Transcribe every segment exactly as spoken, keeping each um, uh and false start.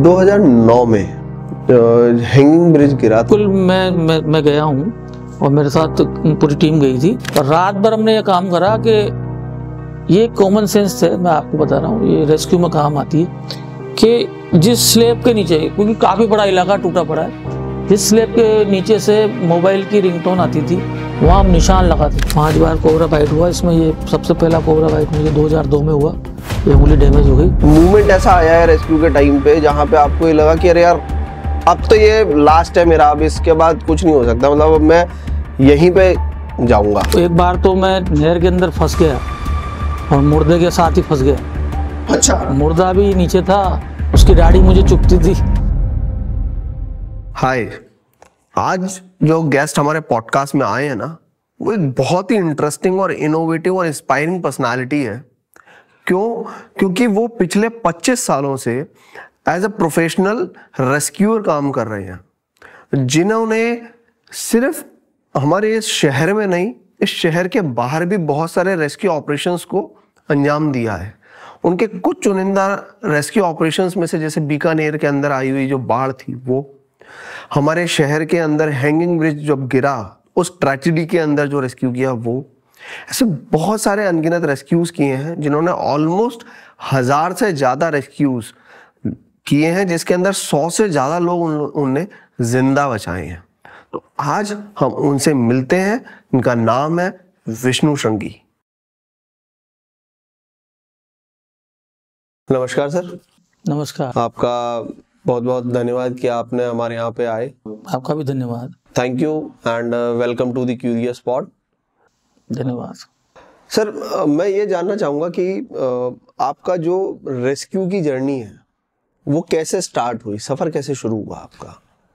दो हज़ार नौ में हैंगिंग ब्रिज गिरा था। बिल्कुल मैं मैं मैं गया हूँ और मेरे साथ पूरी टीम गई थी। रात भर हमने ये काम करा कि ये कॉमन सेंस है, मैं आपको बता रहा हूँ, ये रेस्क्यू में काम आती है कि जिस स्लैब के नीचे, क्योंकि काफ़ी बड़ा इलाका टूटा पड़ा है, जिस स्लैब के नीचे से मोबाइल की रिंगटोन आती थी वहाँ हम निशान लगाते। पांच बार कोबरा बाइट हुआ, इसमें ये सबसे पहला कोबरा बाइट मुझे दो हज़ार दो में हुआ, ये उंगली डैमेज हो गई। मूवमेंट ऐसा आया है रेस्क्यू के टाइम पे जहाँ पे आपको ये लगा कि अरे यार अब तो ये लास्ट है मेरा, अब इसके बाद कुछ नहीं हो सकता, मतलब अब मैं यहीं पे जाऊंगा। तो एक बार तो मैं नहर के अंदर फंस गया और मुर्दे के साथ ही फंस गया। अच्छा। मुर्दा भी नीचे था, उसकी दाढ़ी मुझे चुभती थी। हाय, आज जो गेस्ट हमारे पॉडकास्ट में आए हैं ना, वो एक बहुत ही इंटरेस्टिंग और इनोवेटिव और इंस्पायरिंग पर्सनालिटी है। क्यों? क्योंकि वो पिछले पच्चीस सालों से एज अ प्रोफेशनल रेस्क्यूअर काम कर रहे हैं, जिन्होंने सिर्फ हमारे इस शहर में नहीं, इस शहर के बाहर भी बहुत सारे रेस्क्यू ऑपरेशंस को अंजाम दिया है। उनके कुछ चुनिंदा रेस्क्यू ऑपरेशंस में से, जैसे बीकानेर के अंदर आई हुई जो बाढ़ थी वो, हमारे शहर के अंदर हैंगिंग ब्रिज जब गिरा उस ट्रेजेडी के अंदर जो रेस्क्यू किया वो, ऐसे बहुत सारे अनगिनत रेस्क्यूज किए हैं जिन्होंने ऑलमोस्ट हजार से ज्यादा रेस्क्यूज किए हैं, जिसके अंदर सौ से ज्यादा लोग उन, उनने जिंदा बचाए हैं। तो आज हम उनसे मिलते हैं। इनका नाम है विष्णु श्रृंगी। नमस्कार सर। नमस्कार। आपका बहुत बहुत धन्यवाद कि आपने हमारे यहाँ पे आए। आपका भी धन्यवाद। Thank you and welcome to the curious pod. धन्यवाद सर। मैं ये जानना चाहूँगा कि आपका जो रेस्क्यू की जर्नी है वो कैसे स्टार्ट हुई, सफ़र कैसे शुरू हुआ आपका?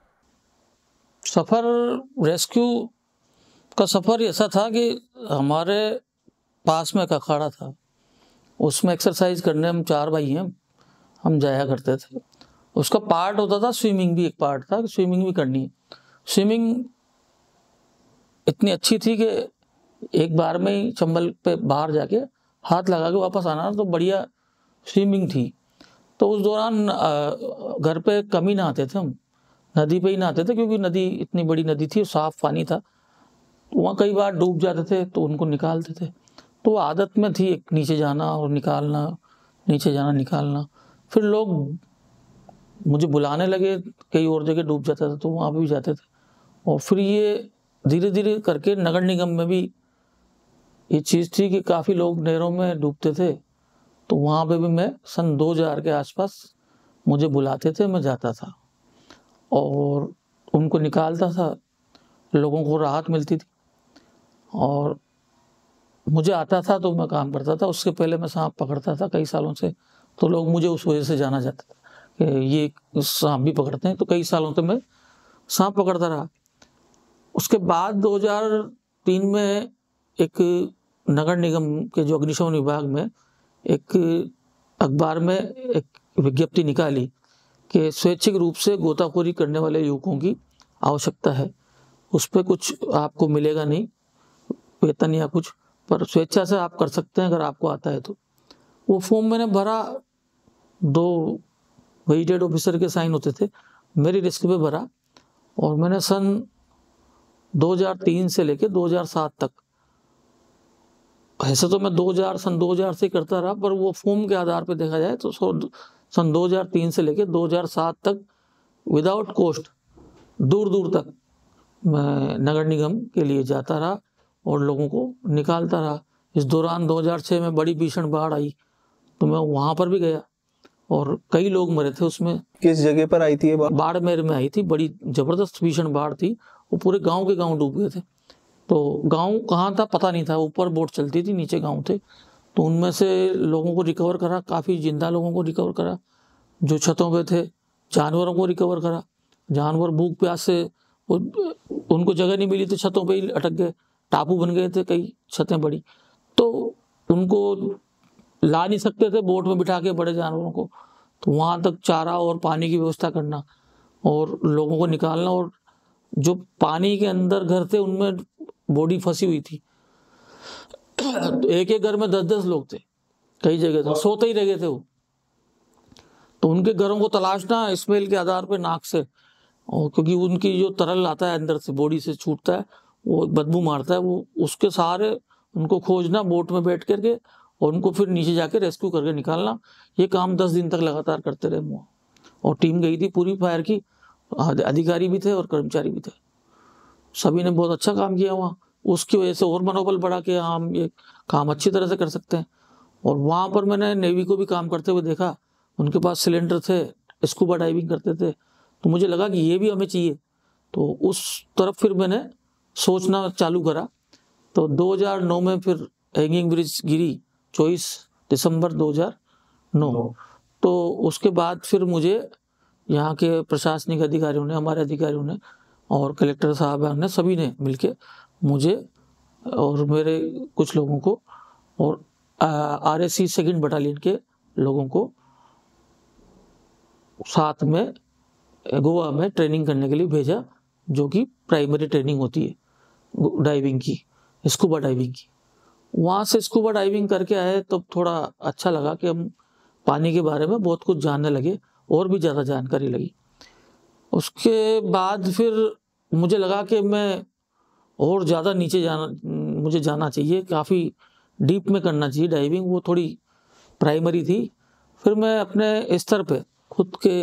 सफ़र, रेस्क्यू का सफ़र ऐसा था कि हमारे पास में एक अखाड़ा था, उसमें एक्सरसाइज करने हम चार भाई हैं, हम जाया करते थे। उसका पार्ट होता था स्विमिंग, भी एक पार्ट था कि स्विमिंग भी करनी है। स्विमिंग इतनी अच्छी थी कि एक बार में ही चंबल पे बाहर जाके हाथ लगा के वापस आना, तो बढ़िया स्विमिंग थी। तो उस दौरान घर पे कम ही नहाते थे हम, नदी पे ही नहाते थे, क्योंकि नदी इतनी बड़ी नदी थी, साफ पानी था। वहाँ कई बार डूब जाते थे तो उनको निकालते थे। तो आदत में थी एक नीचे जाना और निकालना, नीचे जाना निकालना। फिर लोग मुझे बुलाने लगे, कई और जगह डूब जाता था तो वहाँ पे भी जाते थे। और फिर ये धीरे धीरे करके नगर निगम में भी ये चीज़ थी कि काफ़ी लोग नहरों में डूबते थे, तो वहाँ पे भी मैं सन दो हज़ार के आसपास मुझे बुलाते थे, मैं जाता था और उनको निकालता था, लोगों को राहत मिलती थी और मुझे आता था तो मैं काम करता था। उससे पहले मैं सांप पकड़ता था कई सालों से, तो लोग मुझे उस वजह से जाना जाता था कि ये सांप भी पकड़ते हैं, तो कई सालों तक मैं सांप पकड़ता रहा। उसके बाद दो हज़ार तीन में एक नगर निगम के जो अग्निशमन विभाग में एक अखबार में एक विज्ञप्ति निकाली कि स्वैच्छिक रूप से गोताखोरी करने वाले युवकों की आवश्यकता है। उस पर कुछ आपको मिलेगा नहीं, वेतन या कुछ, पर स्वेच्छा से आप कर सकते हैं अगर आपको आता है तो। वो फॉर्म मैंने भरा, दो वेजिटेड ऑफिसर के साइन होते थे, मेरी रिस्क पे भरा और मैंने सन दो हज़ार तीन से लेके दो हज़ार सात तक, ऐसे तो मैं दो हज़ार सन दो हज़ार से करता रहा, पर वो फॉर्म के आधार पे देखा जाए तो सन दो हज़ार तीन से लेके दो हज़ार सात तक विदाउट कॉस्ट दूर दूर तक मैं नगर निगम के लिए जाता रहा और लोगों को निकालता रहा। इस दौरान दो हज़ार छह में बड़ी भीषण बाढ़ आई तो मैं वहाँ पर भी गया और कई लोग मरे थे उसमें। किस जगह पर आई थी ये बाढ़? बाड़मेर में आई थी, बड़ी जबरदस्त भीषण बाढ़ थी, वो पूरे गांव के गांव डूब गए थे। तो गांव कहाँ था पता नहीं था, ऊपर बोट चलती थी, नीचे गांव थे। तो उनमें से लोगों को रिकवर करा, काफ़ी जिंदा लोगों को रिकवर करा, जो छतों पे थे। जानवरों को रिकवर करा, जानवर भूख प्यास से उनको जगह नहीं मिली तो छतों पे ही अटक गए, टापू बन गए थे कई छतें बड़ी, तो उनको ला नहीं सकते थे बोट में बिठा के बड़े जानवरों को, तो वहाँ तक चारा और पानी की व्यवस्था करना और लोगों को निकालना। और जो पानी के अंदर घर थे उनमें बॉडी फंसी हुई थी, तो एक एक घर में दस दस लोग थे, कई जगह तो सोते ही रह गए थे वो। तो उनके घरों को तलाशना स्मेल के आधार पर, नाक से, और क्योंकि उनकी जो तरल आता है अंदर से, बॉडी से छूटता है, वो बदबू मारता है, वो उसके सहारे उनको खोजना बोट में बैठ करके, और उनको फिर नीचे जाके रेस्क्यू करके निकालना। ये काम दस दिन तक लगातार करते रहे वहाँ, और टीम गई थी पूरी फायर की, अधिकारी भी थे और कर्मचारी भी थे, सभी ने बहुत अच्छा काम किया वहाँ। उसकी वजह से और मनोबल बढ़ा कि हम ये काम अच्छी तरह से कर सकते हैं। और वहाँ पर मैंने नेवी को भी काम करते हुए देखा, उनके पास सिलेंडर थे, स्कूबा डाइविंग करते थे, तो मुझे लगा कि ये भी हमें चाहिए, तो उस तरफ फिर मैंने सोचना चालू करा। तो दो हज़ार नौ में फिर हैंगिंग ब्रिज गिरी, चौबीस दिसंबर दो हज़ार नौ। तो उसके बाद फिर मुझे यहाँ के प्रशासनिक अधिकारियों ने, हमारे अधिकारियों ने और कलेक्टर साहब ने, सभी ने मिलके मुझे और मेरे कुछ लोगों को और R S C second battalion के लोगों को साथ में गोवा में ट्रेनिंग करने के लिए भेजा, जो कि प्राइमरी ट्रेनिंग होती है डाइविंग की, स्कूबा डाइविंग की। वहाँ से स्कूबा डाइविंग करके आए तो थोड़ा अच्छा लगा कि हम पानी के बारे में बहुत कुछ जानने लगे, और भी ज़्यादा जानकारी लगी। उसके बाद फिर मुझे लगा कि मैं और ज़्यादा नीचे जाना, मुझे जाना चाहिए, काफ़ी डीप में करना चाहिए डाइविंग, वो थोड़ी प्राइमरी थी। फिर मैं अपने स्तर पे खुद के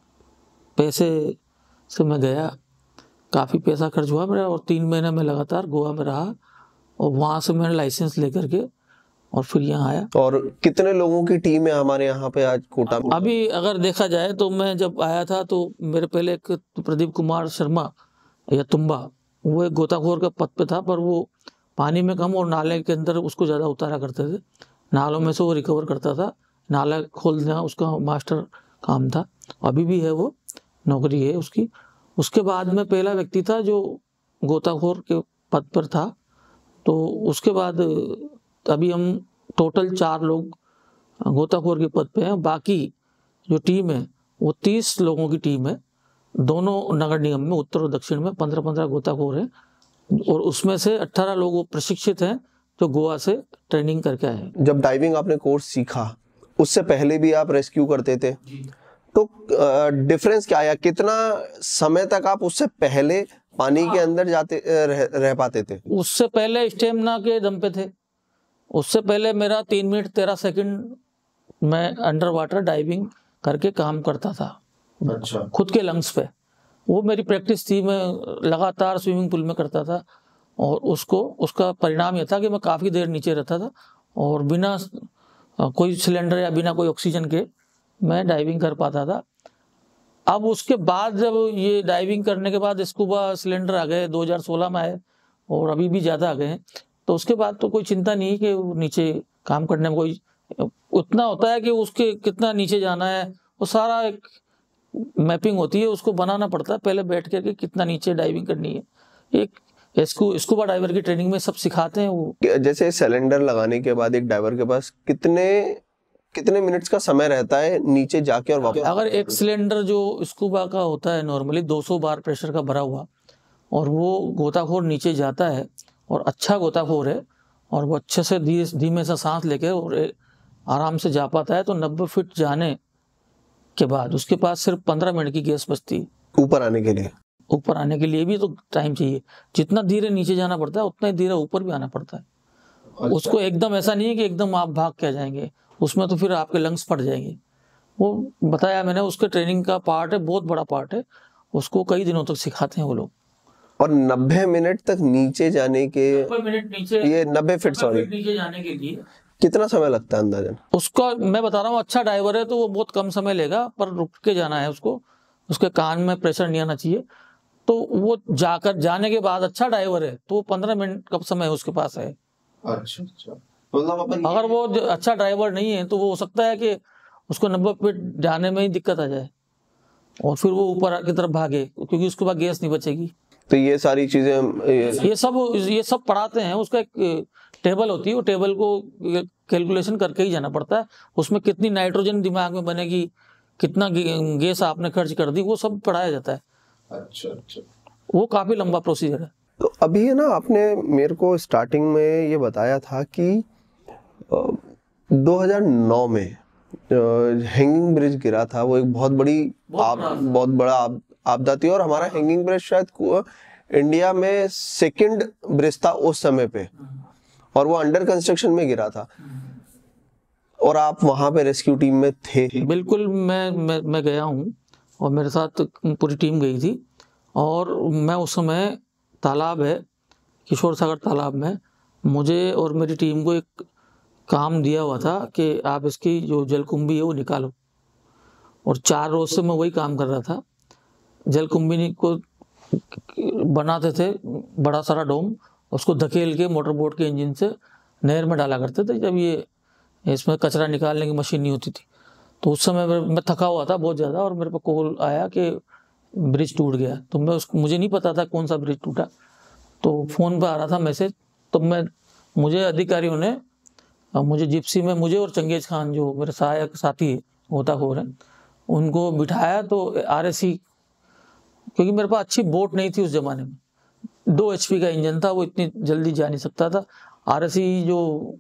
पैसे से मैं गया, काफ़ी पैसा खर्च हुआ मेरा, और तीन महीने में लगातार गोवा में रहा, और वहाँ से मैंने लाइसेंस लेकर के और फिर यहाँ आया। और कितने लोगों की टीम है हमारे यहाँ पे आज कोटा में? अभी अगर देखा जाए तो मैं जब आया था तो मेरे पहले एक प्रदीप कुमार शर्मा या तुम्बा, वो एक गोताखोर का पद पे था, पर वो पानी में कम और नाले के अंदर उसको ज़्यादा उतारा करते थे, नालों में से वो रिकवर करता था, नाला खोल देना उसका मास्टर काम था, अभी भी है, वो नौकरी है उसकी। उसके बाद में पहला व्यक्ति था जो गोताखोर के पद पर था। तो उसके बाद अभी हम टोटल चार लोग गोताखोर के पद पे हैं, बाकी जो टीम है वो तीस लोगों की टीम है, दोनों नगर निगम में, उत्तर और दक्षिण में पंद्रह पंद्रह गोताखोर हैं, और उसमें से अट्ठारह लोग वो प्रशिक्षित हैं जो गोवा से ट्रेनिंग करके आए हैं। जब डाइविंग आपने कोर्स सीखा, उससे पहले भी आप रेस्क्यू करते थे, तो डिफरेंस क्या आया? कितना समय तक आप उससे पहले पानी के अंदर जाते रह, रह पाते थे? उससे पहले स्टेमिना के दम पे थे। उससे पहले मेरा तीन मिनट तेरह सेकंड मैं अंडर वाटर डाइविंग करके काम करता था। अच्छा। खुद के लंग्स पे, वो मेरी प्रैक्टिस थी, मैं लगातार स्विमिंग पूल में करता था, और उसको उसका परिणाम यह था कि मैं काफ़ी देर नीचे रहता था, और बिना कोई सिलेंडर या बिना कोई ऑक्सीजन के मैं डाइविंग कर पाता था। अब उसके बाद जब ये डाइविंग करने के बाद स्कूबा सिलेंडर आ गए, दो हज़ार सोलह में आए, और अभी भी ज़्यादा आ गए हैं, तो उसके बाद तो कोई चिंता नहीं कि नीचे काम करने में कोई उतना होता है कि उसके कितना नीचे जाना है, वो सारा एक मैपिंग होती है, उसको बनाना पड़ता है पहले बैठ करके, कितना नीचे डाइविंग करनी है। एक स्कू स्कूबा डाइवर की ट्रेनिंग में सब सिखाते हैं वो। जैसे सिलेंडर लगाने के बाद एक डाइवर के पास कितने कितने मिनट्स का समय रहता है नीचे जाके और वापस? अगर एक सिलेंडर जो स्कूबा का होता है नॉर्मली दो सौ बार प्रेशर का भरा हुआ, और वो गोताखोर नीचे जाता है और अच्छा गोताखोर है, और वो अच्छे से धीमे से सांस लेके और आराम से जा पाता है, तो नब्बे फीट जाने के बाद उसके पास सिर्फ पंद्रह मिनट की गैस बचती है ऊपर आने के लिए। ऊपर आने के लिए भी तो टाइम चाहिए, जितना धीरे नीचे जाना पड़ता है उतना ही धीरे ऊपर भी आना पड़ता है। अच्छा। उसको एकदम ऐसा नहीं है कि एकदम आप भाग के आ जाएंगे, उसमें तो फिर आपके लंग्स फट जाएंगे। वो बताया मैंने, उसके ट्रेनिंग का पार्ट है, बहुत बड़ा पार्ट है, उसको कई दिनों तक सिखाते हैं वो लोग। और नब्बे मिनट तक नीचे जाने के, नब्बे मिनट नीचे, ये नब्बे फीट सॉरी नीचे जाने के लिए कितना समय लगता है अंदाजन? उसका मैं बता रहा हूँ, अच्छा ड्राइवर है तो वो बहुत कम समय लेगा, पर रुक के जाना है उसको, उसके कान में प्रेशर नहीं आना चाहिए। तो वो जाकर जाने के बाद अच्छा ड्राइवर है तो पंद्रह मिनट का समय उसके पास है। अच्छा अच्छा। मतलब अगर वो अच्छा ड्राइवर नहीं है तो वो हो सकता है कि उसको नब्बे फीट जाने में ही दिक्कत आ जाए, और फिर वो ऊपर की तरफ भागे, क्योंकि उसके बाद गैस नहीं बचेगी। तो ये सारी चीजें ये, ये सब ये सब पढ़ाते हैं। उसका एक टेबल होती है, वो टेबल को कैलकुलेशन करके ही जाना पड़ता है, उसमें कितनी नाइट्रोजन दिमाग में बनेगी, कितना गैस आपने खर्च कर दी, वो सब पढ़ाया जाता है। अच्छा अच्छा। वो काफी लंबा प्रोसीजर है। तो अभी है ना, आपने मेरे को स्टार्टिंग में ये बताया था कि दो हज़ार नौ में हैंगिंग ब्रिज गिरा था, वो एक बहुत बड़ी बहुत आप, बड़ा। बहुत बड़ा आप, आपदा थी। और हमारा हैंगिंग ब्रिज शायद को- इंडिया में सेकंड ब्रिज था उस समय पे, और वो अंडर कंस्ट्रक्शन में गिरा था, और आप वहां पे रेस्क्यू टीम में थे। बिल्कुल, मैं मैं मैं गया हूँ और मेरे साथ पूरी टीम गई थी। और मैं उस समय तालाब है, किशोर सागर तालाब में, मुझे और मेरी टीम को एक काम दिया हुआ था कि आप इसकी जो जलकुंभी है वो निकालो। और चार रोज से मैं वही काम कर रहा था। जलकुंभी को बनाते थे बड़ा सारा डोम, उसको धकेल के मोटर बोट के इंजन से नहर में डाला करते थे जब ये इसमें कचरा निकालने की मशीन नहीं होती थी। तो उस समय मैं थका हुआ था बहुत ज़्यादा, और मेरे पे कॉल आया कि ब्रिज टूट गया। तो मैं उसको मुझे नहीं पता था कौन सा ब्रिज टूटा, तो फ़ोन पे आ रहा था मैसेज। तो मैं मुझे अधिकारियों ने मुझे जिप्सी में, मुझे और चंगेज खान जो मेरे सहायक साथी गोताखोर हैं, उनको बिठाया। तो आर एस सी, क्योंकि मेरे पास अच्छी बोट नहीं थी उस ज़माने में, दो एच पी का इंजन था, वो इतनी जल्दी जा नहीं सकता था। आर एस सी जो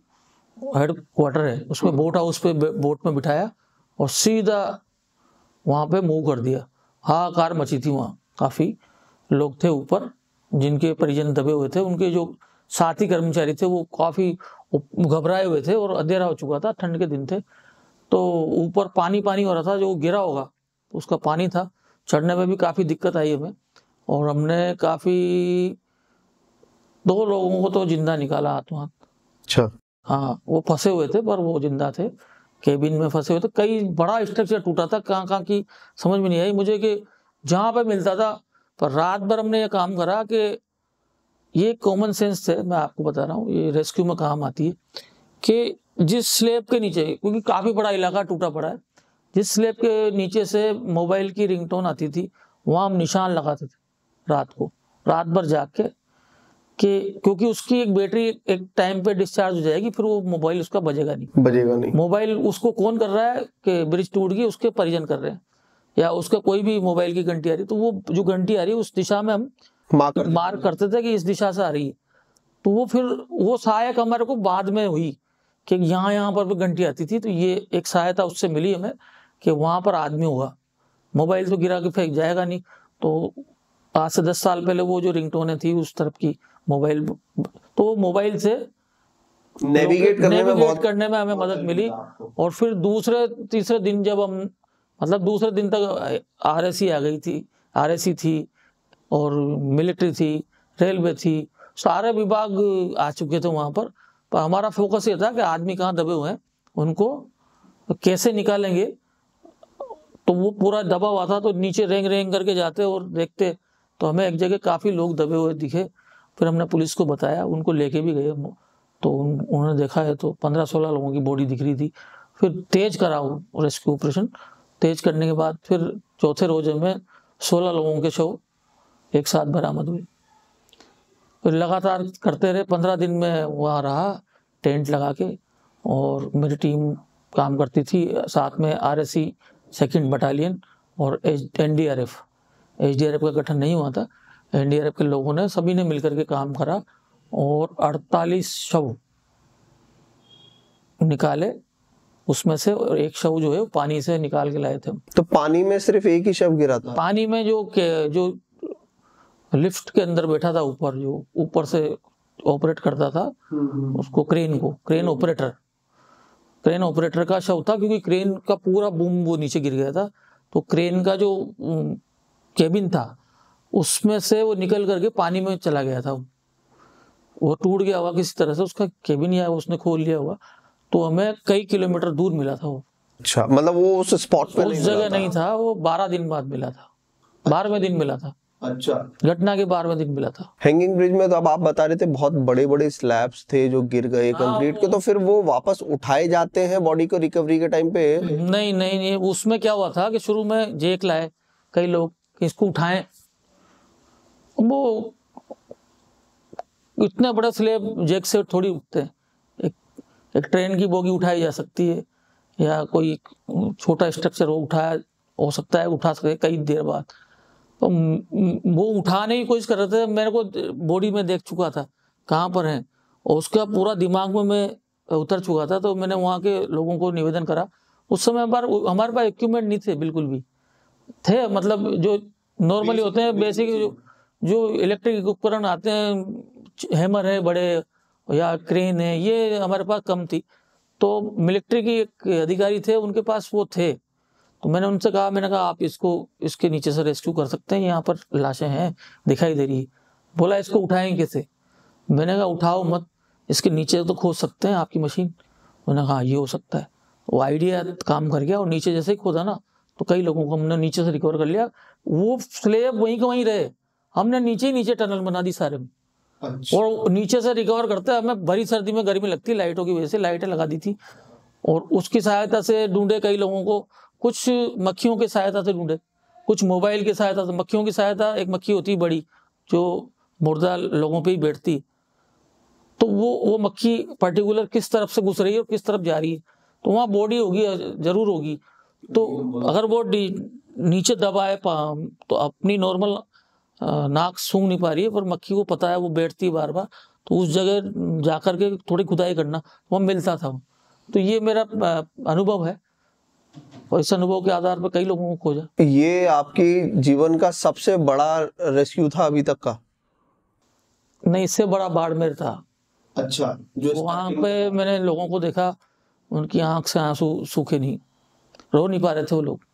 हेड क्वार्टर है उसमें बोट हाउस पे बोट में बिठाया और सीधा वहाँ पे मूव कर दिया। हाहाकार मची थी वहाँ, काफ़ी लोग थे ऊपर जिनके परिजन दबे हुए थे, उनके जो साथी कर्मचारी थे वो काफ़ी घबराए हुए थे और अंधेरा हो चुका था, ठंड के दिन थे। तो ऊपर पानी पानी हो रहा था, जो गिरा होगा उसका पानी था, चढ़ने में भी काफ़ी दिक्कत आई हमें। और हमने काफ़ी, दो लोगों को तो जिंदा निकाला हाथों हाथ। अच्छा। हाँ, वो फंसे हुए थे पर वो जिंदा थे, केबिन में फंसे हुए थे। कई बड़ा स्ट्रक्चर टूटा था, कहाँ कहाँ की समझ में नहीं आई मुझे, कि जहाँ पे मिलता था। पर रात भर हमने ये काम करा कि ये कॉमन सेंस थे, मैं आपको बता रहा हूँ, ये रेस्क्यू में काम आती है, कि जिस स्लेब के नीचे, क्योंकि काफ़ी बड़ा इलाका टूटा पड़ा है, जिस स्लेब के नीचे से मोबाइल की रिंगटोन आती थी वहाँ हम निशान लगाते थे रात को, रात भर जाग के, कि क्योंकि उसकी एक बैटरी एक टाइम पे डिस्चार्ज हो जाएगी, फिर वो मोबाइल उसका बजेगा नहीं बजेगा नहीं। मोबाइल उसको कौन कर रहा है कि ब्रिज टूट गई, उसके परिजन कर रहे हैं, या उसका कोई भी मोबाइल की घंटी आ रही, तो वो जो घंटी आ रही है उस दिशा में हम मार्क मार्क करते थे कि इस दिशा से आ रही है। तो वो फिर वो सहायक हमारे को बाद में हुई कि यहाँ यहाँ पर भी घंटी आती थी, तो ये एक सहायता उससे मिली हमें कि वहाँ पर आदमी होगा, मोबाइल तो गिरा के फेंक जाएगा नहीं। तो आज से दस साल पहले वो जो रिंगटोनें थी उस तरफ की मोबाइल, तो मोबाइल से नेविगेट करने में बहुत करने में हमें मदद मिली। और फिर दूसरे तीसरे दिन जब हम, मतलब दूसरे दिन तक आर एस सी आ गई थी, आर एस सी थी और मिलिट्री थी, रेलवे थी, सारे विभाग आ चुके थे वहाँ पर। पर हमारा फोकस ये था कि आदमी कहाँ दबे हुए हैं, उनको कैसे निकालेंगे। तो वो पूरा दबा हुआ था, तो नीचे रेंग रेंग करके जाते और देखते, तो हमें एक जगह काफ़ी लोग दबे हुए दिखे। फिर हमने पुलिस को बताया, उनको लेके भी गए, तो उन्होंने देखा है तो पंद्रह सोलह लोगों की बॉडी दिख रही थी। फिर तेज करा वो रेस्क्यू ऑपरेशन, तेज करने के बाद फिर चौथे रोज में सोलह लोगों के शव एक साथ बरामद हुए। फिर लगातार करते रहे, पंद्रह दिन में वहाँ रहा टेंट लगा के, और मेरी टीम काम करती थी, साथ में R S C second battalion और N D R F H D R F का गठन नहीं हुआ था, एन डी आर एफ के लोगों ने, सभी ने मिलकर के काम करा और अड़तालीस शव निकाले उसमें से, और एक शव जो है वो पानी से निकाल के लाए थे। तो पानी में सिर्फ एक ही शव गिरा था? पानी में जो जो लिफ्ट के अंदर बैठा था ऊपर, जो ऊपर से ऑपरेट करता था उसको, क्रेन को, क्रेन ऑपरेटर क्रेन ऑपरेटर का शव था, क्योंकि क्रेन का पूरा बूम वो नीचे गिर गया था। तो क्रेन का जो केबिन था उसमें से वो निकल करके पानी में चला गया था, वो टूट गया हुआ किसी तरह से उसका केबिन, या उसने खोल लिया हुआ। तो हमें कई किलोमीटर दूर मिला था वो। अच्छा, मतलब वो उस स्पॉट पे उस जगह नहीं था, वो बारह दिन बाद मिला था, बारहवें दिन मिला था। अच्छा, घटना के बारहवें दिन मिला था। हैंगिंग ब्रिज में तो अब आप बता रहे थे बहुत बड़े बड़े स्लैब्स थे जो गिर गए कंक्रीट के, तो फिर वो वापस उठाए जाते हैं बॉडी को रिकवरी के टाइम पे? नहीं नहीं नहीं, उसमें क्या हुआ था कि शुरू में जेक लाए कई लोग कि इसको उठाएं, वो इतने बड़े स्लेब जेक से थोड़ी उठते हैं। एक, एक ट्रेन की बोगी उठाई जा सकती है, या कोई छोटा स्ट्रक्चर वो उठाया हो सकता है, उठा सकते कई देर बाद। तो वो उठाने की कोशिश कर रहे थे, मेरे को बॉडी में देख चुका था कहाँ पर है, और उसका पूरा दिमाग में मैं उतर चुका था। तो मैंने वहाँ के लोगों को निवेदन करा, उस समय हमारे हमारे पास इक्विपमेंट नहीं थे बिल्कुल भी, थे मतलब जो नॉर्मली होते हैं बेसिक जो जो इलेक्ट्रिक उपकरण आते हैं, हैमर है बड़े या क्रेन है, ये हमारे पास कम थी। तो मिलिट्री की एक अधिकारी थे, उनके पास वो थे। तो मैंने उनसे कहा, मैंने कहा आप इसको इसके नीचे से रेस्क्यू कर सकते हैं, यहाँ पर लाशें हैं दिखाई दे रही है। बोला इसको उठाएं कैसे? मैंने कहा उठाओ मत, इसके नीचे तो खोद सकते हैं आपकी मशीन। मैंने कहा ये हो सकता है। वो आइडिया काम कर गया और नीचे जैसे ही खोदा ना तो कई लोगों को हमने नीचे से रिकवर कर लिया। वो स्लेब वहीं के वहीं रहे, हमने नीचे ही नीचे टनल बना दी सारे में। अच्छा। और नीचे से रिकवर करते हमें भरी सर्दी में गर्मी लगती, लाइटों की वजह से लाइटें लगा दी थी और उसकी सहायता से ढूंढे कई लोगों को, कुछ मक्खियों की सहायता से ढूंढे, कुछ मोबाइल की सहायता से। मक्खियों की सहायता, एक मक्खी होती है बड़ी जो मुर्दा लोगों पे ही बैठती, तो वो वो मक्खी पर्टिकुलर किस तरफ से घुस रही है और किस तरफ जा रही है, तो वहाँ बॉडी होगी जरूर होगी। तो अगर वो नीचे दबाए तो अपनी नॉर्मल नाक सूंघ नहीं पा रही है, पर मक्खी को पता है वो बैठती है बार बार, तो उस जगह जाकर के थोड़ी खुदाई करना, वो मिलता था। तो ये मेरा अनुभव है और इस अनुभव के आधार पर कई लोगों को खोजा। ये आपकी जीवन का सबसे बड़ा रेस्क्यू था अभी तक का? नहीं, इससे बड़ा बाड़मेर था। अच्छा। जो वहाँ पे मैंने लोगों को देखा, उनकी आंख से आंसू सूखे नहीं, रो नहीं पा रहे थे वो लोग,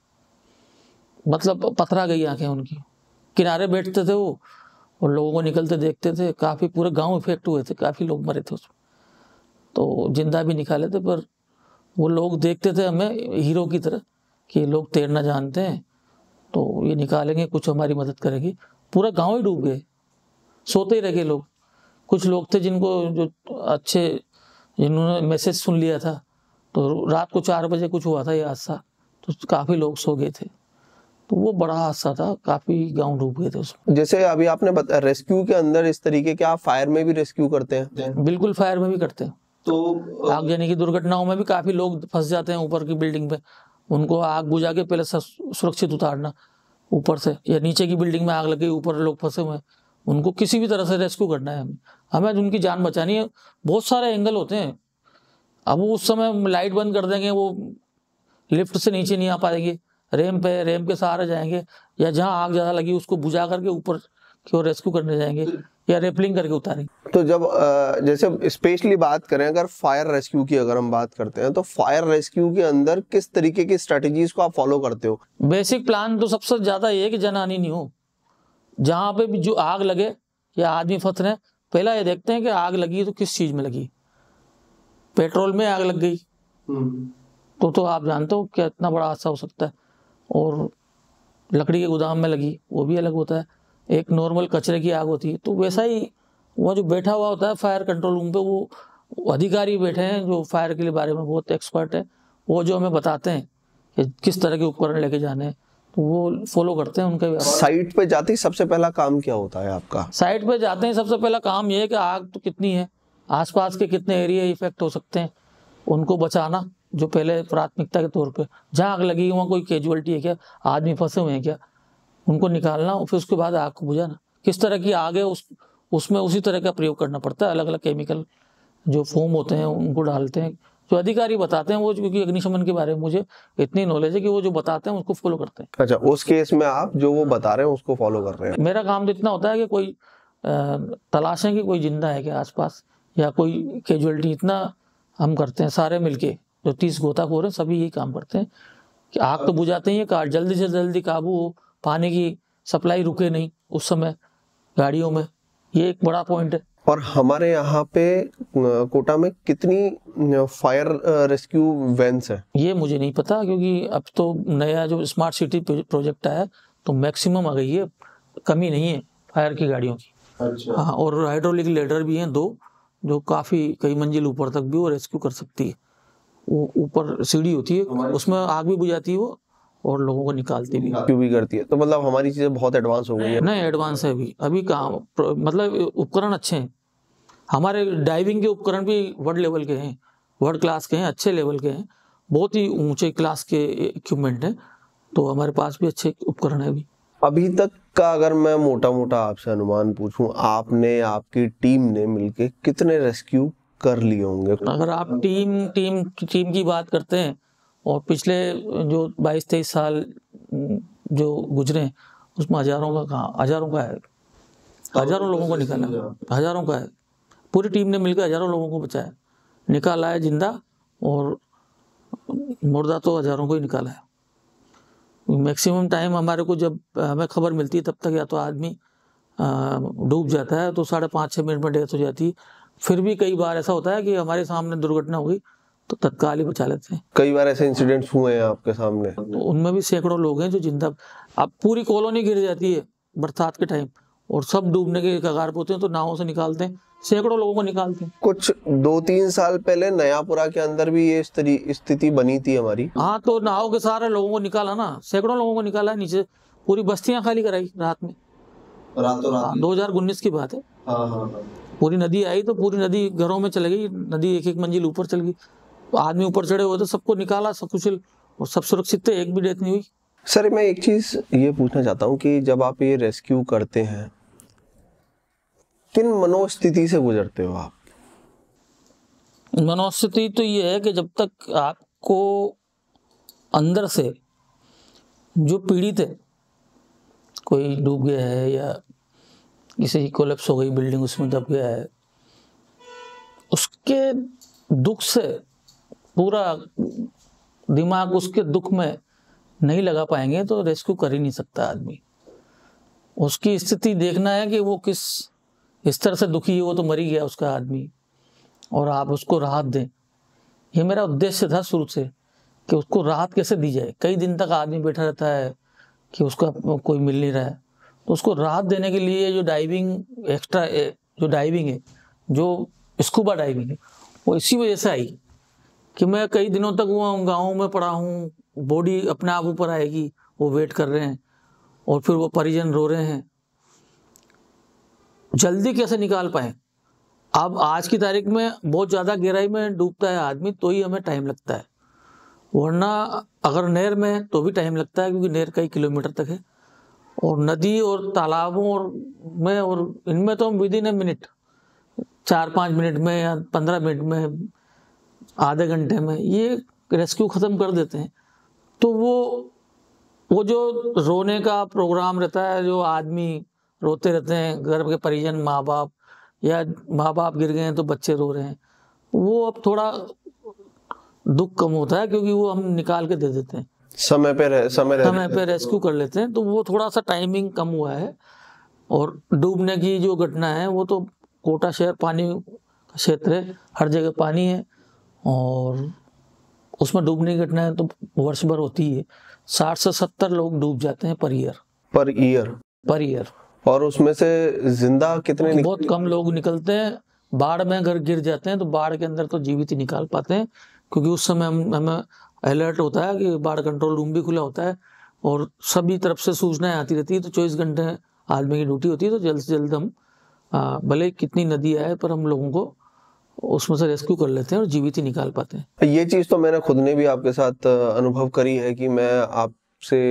मतलब पथरा गई आंखें उनकी। किनारे बैठते थे वो और लोगों को निकलते देखते थे। काफी पूरे गांव इफेक्ट हुए थे, काफी लोग मरे थे उसमें, तो जिंदा भी निकाले थे। पर वो लोग देखते थे हमें हीरो की तरह कि लोग तैरना जानते हैं तो ये निकालेंगे, कुछ हमारी मदद करेंगे। पूरा गांव ही डूब गए, सोते ही रह गए लोग। कुछ लोग थे जिनको जो अच्छे, जिन्होंने मैसेज सुन लिया था, तो रात को चार बजे कुछ हुआ था ये हादसा, तो काफी लोग सो गए थे। तो वो बड़ा हादसा था, काफी गांव डूब गए थे उसमें। जैसे अभी आपने बताया रेस्क्यू के अंदर इस तरीके के, आप फायर में भी रेस्क्यू करते हैं? बिल्कुल, फायर में भी करते हैं। तो आगजनी की दुर्घटनाओं में भी काफी लोग फंस जाते हैं ऊपर की बिल्डिंग पे, उनको आग बुझा के पहले सुरक्षित उतारना ऊपर से, या नीचे की बिल्डिंग में आग लग गई, ऊपर लोग फंसे हुए हैं, उनको किसी भी तरह से रेस्क्यू करना है हमें हमें उनकी जान बचानी है। बहुत सारे एंगल होते हैं। अब उस समय लाइट बंद कर देंगे, वो लिफ्ट से नीचे नहीं आ पाएंगे, रैंप पे रैंप के सहारे जाएंगे, या जहाँ आग ज्यादा लगी उसको बुझा करके ऊपर की ओर रेस्क्यू करने जाएंगे, या रेपलिंग करके उतारेंगे। तो जब जैसे स्पेशली बात करें अगर फायर रेस्क्यू की अगर हम बात करते हैं, तो फायर रेस्क्यू के अंदर किस तरीके की स्ट्रेटजीज को आप फॉलो करते हो? बेसिक प्लान तो सबसे ज्यादा ये है कि जनहानि नहीं हो। जहाँ पे भी जो आग लगे या आदमी फंस रहे, पहला ये देखते हैं कि आग लगी तो किस चीज में लगी। पेट्रोल में आग लग गई तो तो आप जानते हो क्या इतना बड़ा हादसा हो सकता है। और लकड़ी के गोदाम में लगी, वो भी अलग होता है। एक नॉर्मल कचरे की आग होती है, तो वैसा ही वो जो बैठा हुआ होता है फायर कंट्रोल रूम पे, वो अधिकारी बैठे हैं जो फायर के लिए बारे में बहुत एक्सपर्ट है, वो जो हमें बताते हैं कि किस तरह के उपकरण लेके जाने हैं, तो वो फॉलो करते हैं उनका। साइट पे जाते ही सबसे पहला काम क्या होता है आपका? साइट पे जाते हैं सबसे पहला काम ये है कि आग तो कितनी है, आसपास के कितने एरिया इफेक्ट हो सकते हैं, उनको बचाना जो पहले प्राथमिकता के तौर पे। जहाँ आग लगी वहाँ कोई कैजुअलिटी है क्या, आदमी फंसे हुए हैं क्या, उनको निकालना। और फिर उसके बाद आग को बुझाना। किस तरह की आग है उस उसमें उसी तरह का प्रयोग करना पड़ता है। अलग अलग केमिकल जो फोम होते हैं उनको डालते हैं, जो अधिकारी बताते हैं वो, क्योंकि अग्निशमन के बारे में मुझे इतनी नॉलेज है कि वो जो बताते हैं उसको फॉलो करते हैं। अच्छा, उस केस में आप जो वो बता रहे हैं उसको फॉलो कर रहे हैं? मेरा काम तो इतना होता है कि कोई तलाशें कि कोई जिंदा है क्या आसपास, या कोई कैजुअलिटी, इतना हम करते हैं सारे मिलके। जो तीस गोताखोर हैं सभी यही काम करते हैं कि आग तो बुझाते ही है, जल्दी से जल्दी काबू हो, पानी की सप्लाई रुके नहीं उस समय गाड़ियों में, ये एक बड़ा पॉइंट है। और हमारे यहाँ पे कोटा में कितनी फायर रेस्क्यू वैन्स है? ये मुझे नहीं पता, क्योंकि अब तो नया जो स्मार्ट सिटी प्रोजेक्ट आया तो मैक्सिमम आ गई है, कमी नहीं है फायर की गाड़ियों की। अच्छा। हाँ, और हाइड्रोलिक लेडर भी हैं दो, जो काफी कई मंजिल ऊपर तक भी वो रेस्क्यू कर सकती है। वो ऊपर सीढ़ी होती है, उसमें आग भी बुझाती है वो, और लोगों को निकालती भी क्यों भी करती है। तो मतलब हमारी चीजें बहुत एडवांस हो गई है। नहीं, एडवांस है अभी अभी कहाँ, मतलब उपकरण अच्छे हैं हमारे। डाइविंग के उपकरण भी वर्ल्ड लेवल के हैं, वर्ल्ड क्लास के हैं, अच्छे लेवल के हैं, बहुत ही ऊंचे क्लास के इक्विपमेंट हैं। तो हमारे पास भी अच्छे उपकरण है अभी। अभी तक का अगर मैं मोटा मोटा आपसे अनुमान पूछूं, आपने आपकी टीम ने मिलके कितने रेस्क्यू कर लिए होंगे? अगर आप टीम टीम टीम की बात करते हैं और पिछले जो बाईस तेईस साल जो गुजरे उसमें हजारों का कहाँ हजारों का है, हजारों लोगों को निकाला, हजारों का है। पूरी टीम ने मिलकर हजारों लोगों को बचाया, निकाला है जिंदा, और मुर्दा तो हजारों को ही निकाला है। मैक्सिमम टाइम हमारे को जब हमें खबर मिलती है तब तक या तो आदमी डूब जाता है तो साढ़े पाँच छः मिनट में डेथ हो जाती है। फिर भी कई बार ऐसा होता है कि हमारे सामने दुर्घटना हो गई तो तत्काल ही बचा लेते हैं। कई बार ऐसे इंसिडेंट्स हुए हैं आपके सामने? तो उनमें भी सैकड़ों लोग हैं जो जिंदा, अब पूरी कॉलोनी गिर जाती है बरसात के टाइम और सब डूबने के कगार पे होते हैं तो नावों से निकालते हैं, सैकड़ों लोगों को निकालते हैं। कुछ दो तीन साल पहले नयापुरा के अंदर भी ये स्थिति बनी थी हमारी। हाँ, तो नाव के सारे लोगों को निकाला ना, सैकड़ों लोगों को निकाला नीचे, पूरी बस्तियां खाली कराई रात में, रातों रात। दो हजार उन्नीस की बात है। हाँ हाँ हाँ। पूरी नदी आई तो पूरी नदी घरों में चली गई, नदी एक एक मंजिल ऊपर चल गई, आदमी ऊपर चढ़े हुए थे, सबको निकाला सब कुछ और सब सुरक्षित थे, एक भी डेथ नहीं हुई। सर मैं एक चीज ये पूछना चाहता हूँ कि जब आप ये रेस्क्यू करते हैं किन मनोस्थिति से गुजरते हो आप? मनोस्थिति तो ये है कि जब तक आपको अंदर से जो पीड़ित है, कोई डूब गया है या किसी की कोलैप्स हो गई बिल्डिंग उसमें दब गया है, उसके दुख से पूरा दिमाग उसके दुख में नहीं लगा पाएंगे तो रेस्क्यू कर ही नहीं सकता आदमी। उसकी स्थिति देखना है कि वो किस स्तर से दुखी है, वो तो मर ही गया उसका आदमी, और आप उसको राहत दें। ये मेरा उद्देश्य था शुरू से कि उसको राहत कैसे दी जाए। कई दिन तक आदमी बैठा रहता है कि उसका कोई मिल नहीं रहा है, तो उसको राहत देने के लिए जो डाइविंग एक्स्ट्रा जो डाइविंग है, जो स्कूबा डाइविंग है, वो इसी वजह से आई कि मैं कई दिनों तक वो गाँव में पड़ा हूँ, बॉडी अपने आप ऊपर आएगी, वो वेट कर रहे हैं और फिर वो परिजन रो रहे हैं, जल्दी कैसे निकाल पाए। अब आज की तारीख में बहुत ज़्यादा गहराई में डूबता है आदमी तो ही हमें टाइम लगता है, वरना अगर नहर में है तो भी टाइम लगता है क्योंकि नहर कई किलोमीटर तक है, और नदी और तालाबों और में और इनमें तो हम विद इन ए मिनट, चार पाँच मिनट में या पंद्रह मिनट में, आधे घंटे में ये रेस्क्यू ख़त्म कर देते हैं। तो वो वो जो रोने का प्रोग्राम रहता है, जो आदमी रोते रहते हैं, घर के परिजन, माँ बाप, या माँ बाप गिर गए हैं तो बच्चे रो रहे हैं, वो अब थोड़ा दुख कम होता है क्योंकि वो हम निकाल के दे देते हैं, समय पे रह, समय समय पे रेस्क्यू कर लेते हैं, तो वो थोड़ा सा टाइमिंग कम हुआ है। और डूबने की जो घटना है वो तो कोटा शहर पानी का क्षेत्र है, हर जगह पानी है, और उसमें डूबने की घटना है तो वर्ष भर होती है। साठ से सत्तर लोग डूब जाते हैं per year per year per year और उसमें से जिंदा कितने? बहुत कम लोग निकलते हैं। बाढ़ में अगर गिर जाते हैं तो बाढ़ के अंदर तो जीवित ही निकाल पाते हैं, क्योंकि उस समय हम हमें अलर्ट होता है कि बाढ़ कंट्रोल रूम भी खुला होता है और सभी तरफ से सूचनाएं आती रहती है, तो चौबीस घंटे आदमी की ड्यूटी होती है, तो जल्द से जल्द हम भले कितनी नदी आए पर हम लोगों को उसमें से रेस्क्यू कर लेते हैं और जीवित ही निकाल पाते हैं। ये चीज़ तो मैंने खुद ने भी आपके साथ अनुभव करी है कि मैं आपसे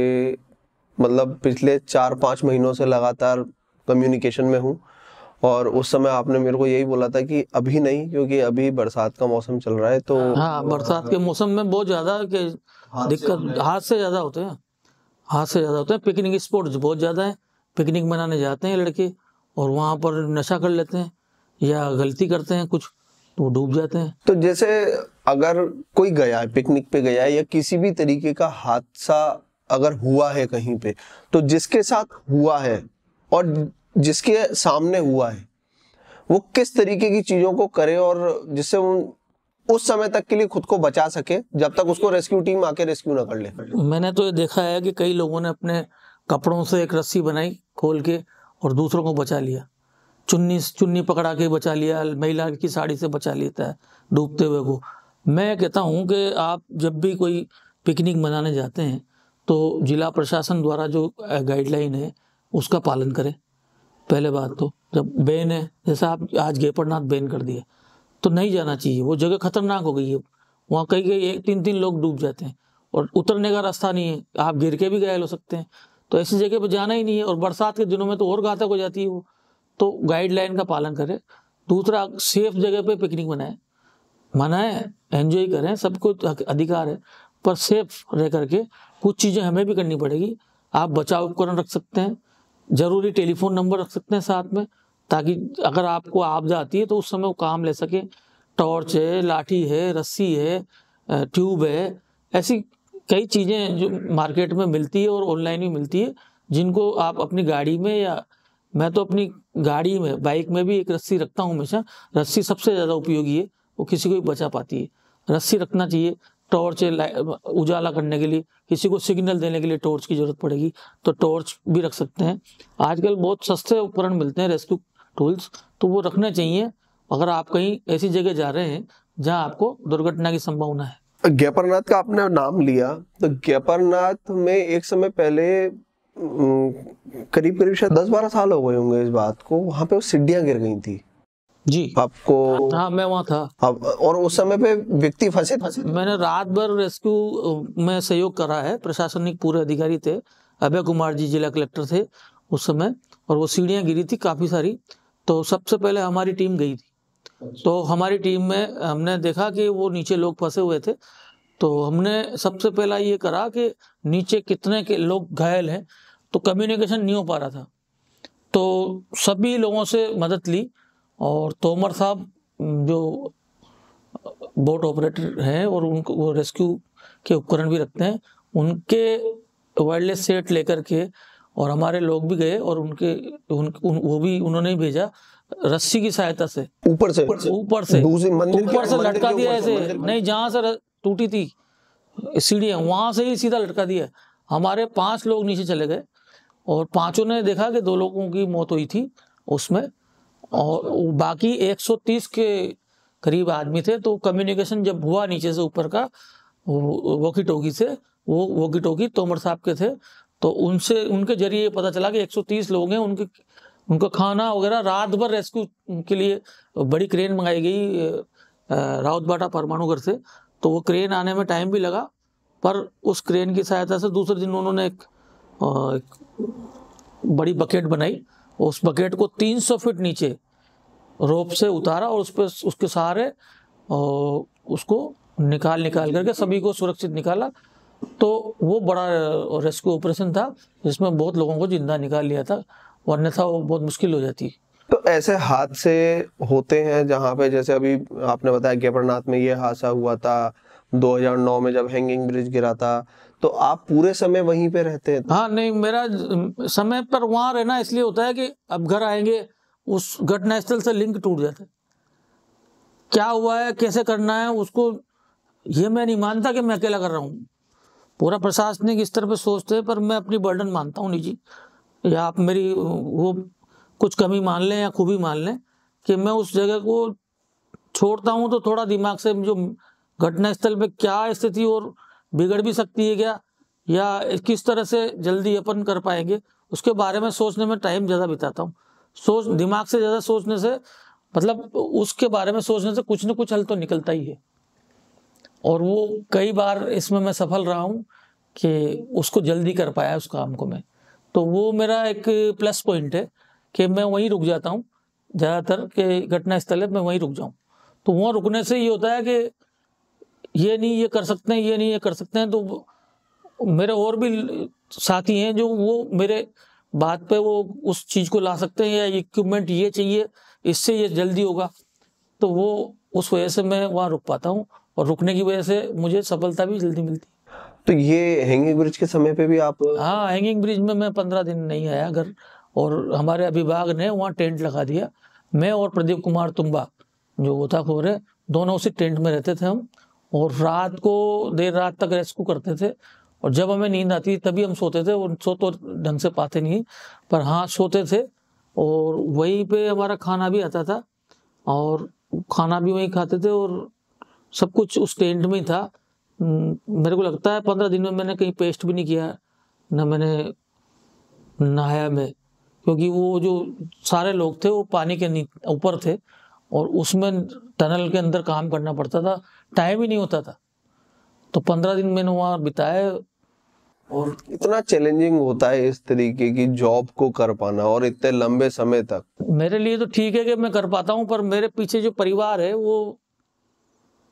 मतलब पिछले चार पाँच महीनों से लगातार कम्युनिकेशन में हूँ, और उस समय आपने मेरे को यही बोला था कि अभी नहीं, क्योंकि अभी बरसात का मौसम चल रहा है। तो हाँ, बरसात के मौसम में बहुत ज़्यादा के दिक्कत हाथ से ज़्यादा होते हैं, हाथ से ज़्यादा होते हैं। पिकनिक स्पॉट्स बहुत ज़्यादा है, पिकनिक मनाने जाते हैं लड़के और वहाँ पर नशा कर लेते हैं या गलती करते हैं कुछ तो डूब जाते हैं। तो जैसे अगर कोई गया है, पिकनिक पे गया है या किसी भी तरीके का हादसा अगर हुआ है कहीं पे, तो जिसके साथ हुआ है और जिसके सामने हुआ है वो किस तरीके की चीजों को करे और जिससे वो उस समय तक के लिए खुद को बचा सके जब तक उसको रेस्क्यू टीम आके रेस्क्यू ना कर ले। मैंने तो ये देखा है कि कई लोगों ने अपने कपड़ों से एक रस्सी बनाई खोल के और दूसरों को बचा लिया, चुन्नी चुन्नी पकड़ा के बचा लिया, महिला की साड़ी से बचा लेता है डूबते हुए को। मैं कहता हूँ कि आप जब भी कोई पिकनिक मनाने जाते हैं तो जिला प्रशासन द्वारा जो गाइडलाइन है उसका पालन करें। पहले बात तो जब बैन है, जैसा आप आज गेपरनाथ बैन कर दिया, तो नहीं जाना चाहिए, वो जगह खतरनाक हो गई है, वहाँ कई कई एक तीन तीन लोग डूब जाते हैं और उतरने का रास्ता नहीं है, आप गिर के भी घायल हो सकते हैं, तो ऐसी जगह पर जाना ही नहीं है। और बरसात के दिनों में तो और घातक हो जाती है वो, तो गाइडलाइन का पालन करें। दूसरा, सेफ जगह पे पिकनिक मनाएं, मनाएं, एंजॉय करें, सबको अधिकार है, पर सेफ रह करके कुछ चीज़ें हमें भी करनी पड़ेगी। आप बचाव उपकरण रख सकते हैं, जरूरी टेलीफोन नंबर रख सकते हैं साथ में, ताकि अगर आपको आपदा आती है तो उस समय वो काम ले सके। टॉर्च है, लाठी है, रस्सी है, ट्यूब है, ऐसी कई चीज़ें जो मार्केट में मिलती है और ऑनलाइन भी मिलती है, जिनको आप अपनी गाड़ी में, या मैं तो अपनी गाड़ी में, बाइक में भी एक रस्सी रखता हूँ हमेशा। रस्सी सबसे ज़्यादा उपयोगी है, वो किसी को भी बचा पाती है। रस्सी रखना चाहिए। टॉर्च उजाला करने के लिए, किसी को सिग्नल देने के लिए टॉर्च की जरूरत पड़ेगी तो टॉर्च भी रख सकते हैं। आजकल बहुत सस्ते उपकरण मिलते हैं, रेस्क्यू टूल्स, तो वो रखने चाहिए अगर आप कहीं ऐसी जगह जा रहे हैं जहां आपको दुर्घटना की संभावना है। ज्ञापरनाथ का आपने नाम लिया, तो ज्ञापरनाथ में एक समय पहले करीब करीब शायद दस बारह साल हो गए होंगे इस बात को, वहां पे वो सीढ़ियां गिर गई थी जी आपको? हाँ, मैं वहाँ था। अब और उस समय पे व्यक्ति फंसे फंसे मैंने रात भर रेस्क्यू में सहयोग करा है। प्रशासनिक पूरे अधिकारी थे, अभय कुमार जी जिला कलेक्टर थे उस समय, और वो सीढ़ियाँ गिरी थी काफ़ी सारी। तो सबसे पहले हमारी टीम गई थी, तो हमारी टीम में हमने देखा कि वो नीचे लोग फंसे हुए थे। तो हमने सबसे पहला ये करा कि नीचे कितने के लोग घायल हैं, तो कम्युनिकेशन नहीं हो पा रहा था, तो सभी लोगों से मदद ली। और तोमर साहब जो बोट ऑपरेटर हैं और उनको वो रेस्क्यू के उपकरण भी रखते हैं, उनके वायरलेस सेट लेकर के, और हमारे लोग भी गए और उनके उन, उन, वो भी उन्होंने भेजा रस्सी की सहायता से, ऊपर से ऊपर से ऊपर से लटका दिया ऐसे, नहीं जहाँ से टूटी थी सीढ़ियाँ वहां से ही सीधा लटका दिया। हमारे पांच लोग नीचे चले गए और पांचों ने देखा कि दो लोगों की मौत हुई थी उसमें, और बाकी एक सौ तीस के करीब आदमी थे। तो कम्युनिकेशन जब हुआ नीचे से ऊपर का वॉकी टोकी से, वो वॉकी टोकी तोमर साहब के थे, तो उनसे उनके जरिए पता चला कि एक सौ तीस लोग हैं। उनके उनका खाना वगैरह, रात भर रेस्क्यू के लिए बड़ी क्रेन मंगाई गई राउतबाटा परमाणु घर से, तो वो क्रेन आने में टाइम भी लगा, पर उस क्रेन की सहायता से दूसरे दिन उन्होंने एक, एक बड़ी बकेट बनाई। उस बकेट को तीन सौ फीट नीचे रोप से उतारा और उस पर उसके सहारे और उसको निकाल निकाल करके सभी को सुरक्षित निकाला। तो वो बड़ा रेस्क्यू ऑपरेशन था जिसमें बहुत लोगों को जिंदा निकाल लिया था, वरना था वो बहुत मुश्किल हो जाती। तो ऐसे हादसे होते हैं जहाँ पे, जैसे अभी आपने बताया ज्ञापरनाथ में ये हादसा हुआ था दो हज़ार नौ में जब हैंगिंग ब्रिज गिरा था, तो आप पूरे समय वहीं पे रहते हैं? हाँ नहीं, मेरा समय पर वहाँ रहना इसलिए होता है कि अब घर आएंगे उस घटनास्थल से लिंक टूट जाता है। क्या हुआ है, कैसे करना है उसको, ये मैं नहीं मानता कि मैं अकेला कर रहा हूँ। पूरा प्रशासनिक स्तर पर सोचते हैं, पर मैं अपनी बर्डन मानता हूँ निजी, या आप मेरी वो कुछ कमी मान लें या खूबी मान लें कि मैं उस जगह को छोड़ता हूँ तो थोड़ा दिमाग से जो घटनास्थल पे क्या स्थिति और बिगड़ भी सकती है क्या, या किस तरह से जल्दी अपन कर पाएंगे, उसके बारे में सोचने में टाइम ज़्यादा बिताता हूँ। सोच दिमाग से ज़्यादा सोचने से, मतलब उसके बारे में सोचने से कुछ न कुछ हल तो निकलता ही है, और वो कई बार इसमें मैं सफल रहा हूँ कि उसको जल्दी कर पाया उस काम को मैं। तो वो मेरा एक प्लस पॉइंट है कि मैं वहीं रुक जाता हूँ ज़्यादातर, कि घटनास्थल है मैं वहीं रुक जाऊँ। तो वहाँ रुकने से ये होता है कि ये नहीं ये कर सकते हैं, ये नहीं ये कर सकते हैं, तो मेरे और भी साथी हैं जो वो मेरे बात पे वो उस चीज़ को ला सकते हैं, या इक्विपमेंट ये चाहिए, इससे ये जल्दी होगा, तो वो उस वजह से मैं वहाँ रुक पाता हूँ, और रुकने की वजह से मुझे सफलता भी जल्दी मिलती। तो ये हैंगिंग ब्रिज के समय पे भी आप? हाँ, हैंगिंग ब्रिज में मैं पंद्रह दिन नहीं आया घर, और हमारे विभाग ने वहाँ टेंट लगा दिया। मैं और प्रदीप कुमार तुम्बा जो गोताखोर है, दोनों उसी टेंट में रहते थे हम, और रात को देर रात तक रेस्क्यू करते थे। और जब हमें नींद आती तभी हम सोते थे, और सो तो ढंग से पाते नहीं, पर हाँ सोते थे। और वहीं पे हमारा खाना भी आता था, और खाना भी वहीं खाते थे, और सब कुछ उस टेंट में ही था। मेरे को लगता है पंद्रह दिन में मैंने कहीं पेस्ट भी नहीं किया, न मैंने नहाया में, क्योंकि वो जो सारे लोग थे वो पानी के ऊपर थे, और उसमें टनल के अंदर काम करना पड़ता था, टाइम ही नहीं होता था। तो पंद्रह दिन मैंने वहाँ बिताए। और इतना चैलेंजिंग होता है इस तरीके की जॉब को कर पाना, और इतने लंबे समय तक? मेरे लिए तो ठीक है कि मैं कर पाता हूँ, पर मेरे पीछे जो परिवार है वो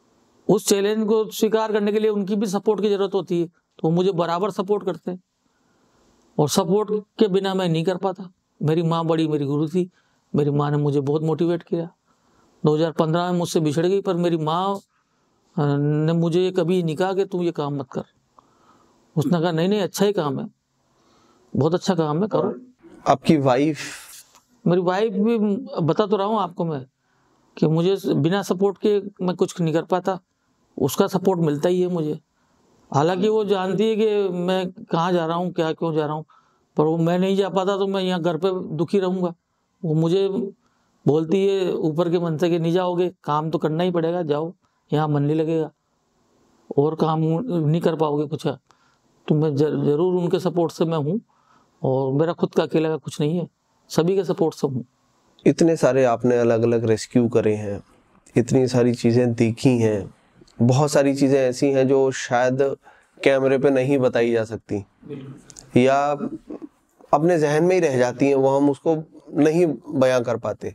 उस चैलेंज को स्वीकार करने के लिए उनकी भी सपोर्ट की जरूरत होती है, तो वो मुझे बराबर सपोर्ट करते हैं, और सपोर्ट के बिना मैं नहीं कर पाता। मेरी माँ बड़ी मेरी गुरु थी, मेरी माँ ने मुझे बहुत मोटिवेट किया। दो हज़ार पंद्रह में मुझसे बिछड़ गई, पर मेरी माँ ने मुझे कभी नहीं कहा कि तू ये काम मत कर। उसने कहा नहीं नहीं अच्छा ही काम है, बहुत अच्छा काम है, करो। आपकी वाइफ? मेरी वाइफ भी, बता तो रहा हूँ आपको मैं कि मुझे बिना सपोर्ट के मैं कुछ नहीं कर पाता, उसका सपोर्ट मिलता ही है मुझे। हालांकि वो जानती है कि मैं कहाँ जा रहा हूँ, क्या क्यों जा रहा हूँ, पर वो मैं नहीं जा पाता तो मैं यहाँ घर पे दुखी रहूँगा। वो मुझे बोलती है ऊपर के मन से कि नहीं जाओगे, काम तो करना ही पड़ेगा, जाओ, यहाँ मन नहीं लगेगा और काम नहीं कर पाओगे कुछ। तो मैं जरूर उनके सपोर्ट से मैं हूँ, और मेरा खुद का अकेला का कुछ नहीं है, सभी के सपोर्ट से हूँ। इतने सारे आपने अलग अलग रेस्क्यू करे हैं, इतनी सारी चीज़ें देखी हैं, बहुत सारी चीज़ें ऐसी हैं जो शायद कैमरे पे नहीं बताई जा सकती या अपने जहन में ही रह जाती हैं, वो हम उसको नहीं बयां कर पाते।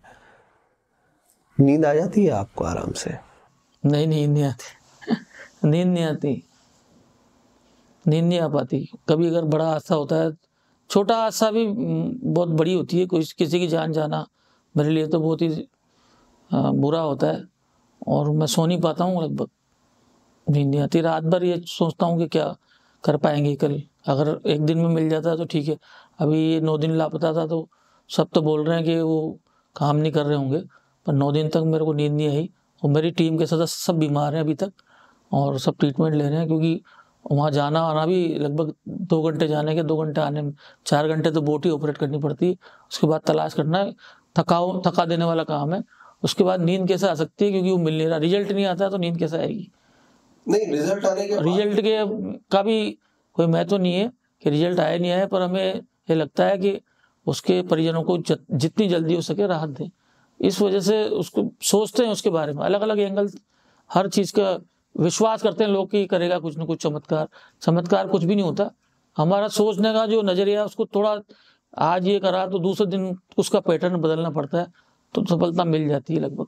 नींद आ जाती है आपको आराम से? नहीं नींद नहीं आती नींद नहीं आती नींद नहीं आ पाती। कभी अगर बड़ा हादसा होता है, छोटा हादसा भी बहुत बड़ी होती है, कोई किसी की जान जाना मेरे लिए तो बहुत ही बुरा होता है, और मैं सो नहीं पाता हूँ, लगभग नींद नहीं आती। रात भर ये सोचता हूँ कि क्या कर पाएंगे कल, अगर एक दिन में मिल जाता तो ठीक है। अभी ये नौ दिन लापता था, तो सब तो बोल रहे हैं कि वो काम नहीं कर रहे होंगे, पर नौ दिन तक मेरे को नींद नहीं आई। और मेरी टीम के सदस्य सब बीमार हैं अभी तक, और सब ट्रीटमेंट ले रहे हैं, क्योंकि वहाँ जाना आना भी लगभग दो घंटे जाने के, दो घंटे आने में, चार घंटे तो बोट ही ऑपरेट करनी पड़ती है। उसके बाद तलाश करना है, थकाओ थका देने वाला काम है। उसके बाद नींद कैसे आ सकती है, क्योंकि वो मिल नहीं रहा, रिजल्ट नहीं आता तो नींद कैसे आएगी? नहीं, रिजल्ट आने के रिजल्ट के का भी कोई महत्व नहीं है कि रिजल्ट आया नहीं आया, पर हमें ये लगता है कि उसके परिजनों को जितनी जल्दी हो सके राहत दें। इस वजह से उसको सोचते हैं, उसके बारे में अलग अलग एंगल, हर चीज़ का विश्वास करते हैं लोग कि करेगा कुछ न कुछ चमत्कार। चमत्कार कुछ भी नहीं होता, हमारा सोचने का जो नजरिया, उसको थोड़ा आज ये करा तो दूसरे दिन उसका पैटर्न बदलना पड़ता है, तो सफलता मिल जाती है लगभग,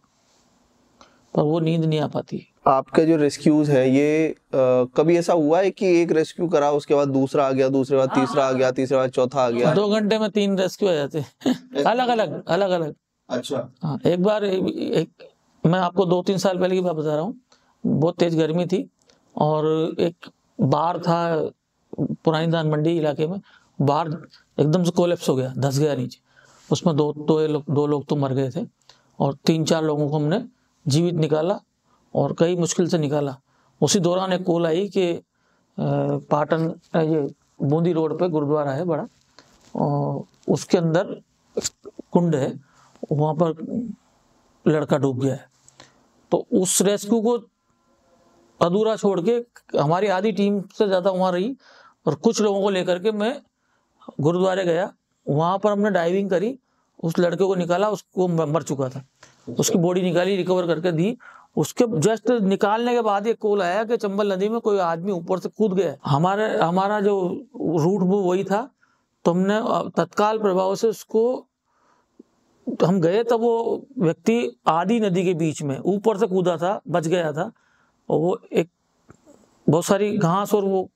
पर वो नींद नहीं आ पाती। आपके जो रेस्क्यूज हैं ये आ, कभी ऐसा हुआ है कि एक रेस्क्यू करा, उसके बाद दूसरा आ गया, दूसरे बाद तीसरा आ गया, तीसरे बाद चौथा आ गया? दो घंटे में तीन रेस्क्यू आ जाते हैं अलग अलग अलग अलग। अच्छा। हाँ, एक बार एक, एक मैं आपको दो तीन साल पहले की बात बता रहा हूँ। बहुत तेज गर्मी थी, और एक बार था पुरानी धान मंडी इलाके में, बार एकदम से कोलैप्स हो गया, धंस गया नीचे। उसमें दो दो लोग दो लोग तो मर गए थे, और तीन चार लोगों को हमने जीवित निकाला, और कई मुश्किल से निकाला। उसी दौरान एक कॉल आई कि पाटन, ये बूंदी रोड पे गुरुद्वारा है बड़ा, और उसके अंदर कुंड है, वहाँ पर लड़का डूब गया है। तो उस रेस्क्यू को अधूरा छोड़ के हमारी आधी टीम से ज़्यादा वहाँ रही, और कुछ लोगों को लेकर के मैं गुरुद्वारे गया। वहाँ पर हमने डाइविंग करी, उस लड़के को निकाला, उसको मर चुका था, उसकी बॉडी निकाली, रिकवर करके दी। उसके जस्ट निकालने के बाद ये कॉल आया कि चंबल नदी में कोई आदमी ऊपर से कूद गया। हमारे हमारा जो रूट वो वही था, तो हमने तत्काल प्रभाव से उसको, हम गए तब वो व्यक्ति आधी नदी के बीच में ऊपर से कूदा था, बच गया था, और वो एक बहुत सारी घास और वो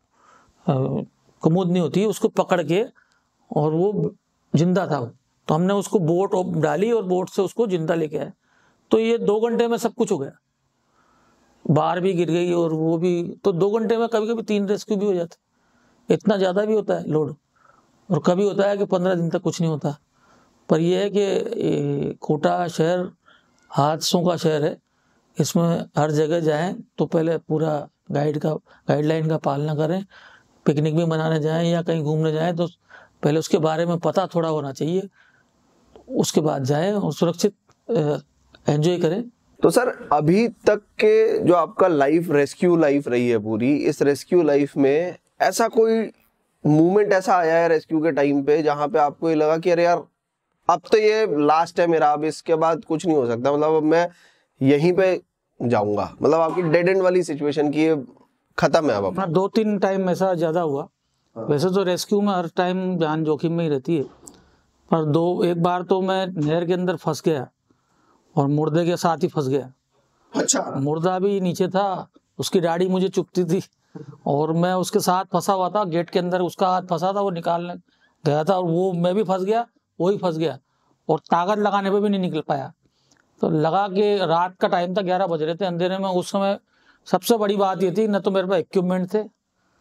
कुमुदनी होती है उसको पकड़ के, और वो जिंदा था। तो हमने उसको बोट डाली और बोट से उसको जिंदा लेके आए। तो ये दो घंटे में सब कुछ हो गया, बाहर भी गिर गई और वो भी। तो दो घंटे में कभी कभी तीन रेस्क्यू भी हो जाते, इतना ज़्यादा भी होता है लोड, और कभी होता है कि पंद्रह दिन तक कुछ नहीं होता। पर यह है कि कोटा शहर हादसों का शहर है, इसमें हर जगह जाएं तो पहले पूरा गाइड का गाइडलाइन का पालना करें। पिकनिक भी मनाने जाएं या कहीं घूमने जाएं तो पहले उसके बारे में पता थोड़ा होना चाहिए, उसके बाद जाएं और सुरक्षित एंजॉय करें। तो सर, अभी तक के जो आपका लाइफ, रेस्क्यू लाइफ रही है पूरी, इस रेस्क्यू लाइफ में ऐसा कोई मोमेंट ऐसा आया है रेस्क्यू के टाइम पे जहाँ पे आपको ये लगा कि अरे यार अब तो ये लास्ट है मेरा, अब इसके बाद कुछ नहीं हो सकता, मतलब अब मैं यहीं पे जाऊंगा, मतलब आपकी डेड एंड वाली सिचुएशन की ये खत्म है अब? अपना दो तीन टाइम ऐसा ज़्यादा हुआ। वैसे तो रेस्क्यू में हर टाइम जान जोखिम में ही रहती है, पर दो एक बार तो मैं नहर के अंदर फंस गया और मुर्दे के साथ ही फंस गया। अच्छा। मुर्दा भी नीचे था उसकी दाढ़ी मुझे चुभती थी और मैं उसके साथ फंसा हुआ था गेट के अंदर, उसका हाथ फंसा था, वो निकालने गया था और वो मैं भी फंस गया, वो ही फंस गया और ताकत लगाने पे भी नहीं निकल पाया। तो लगा कि रात का टाइम था, ग्यारह बज रहे थे अंधेरे में। उस समय सबसे बड़ी बात ये थी, न तो मेरे पास इक्विपमेंट थे,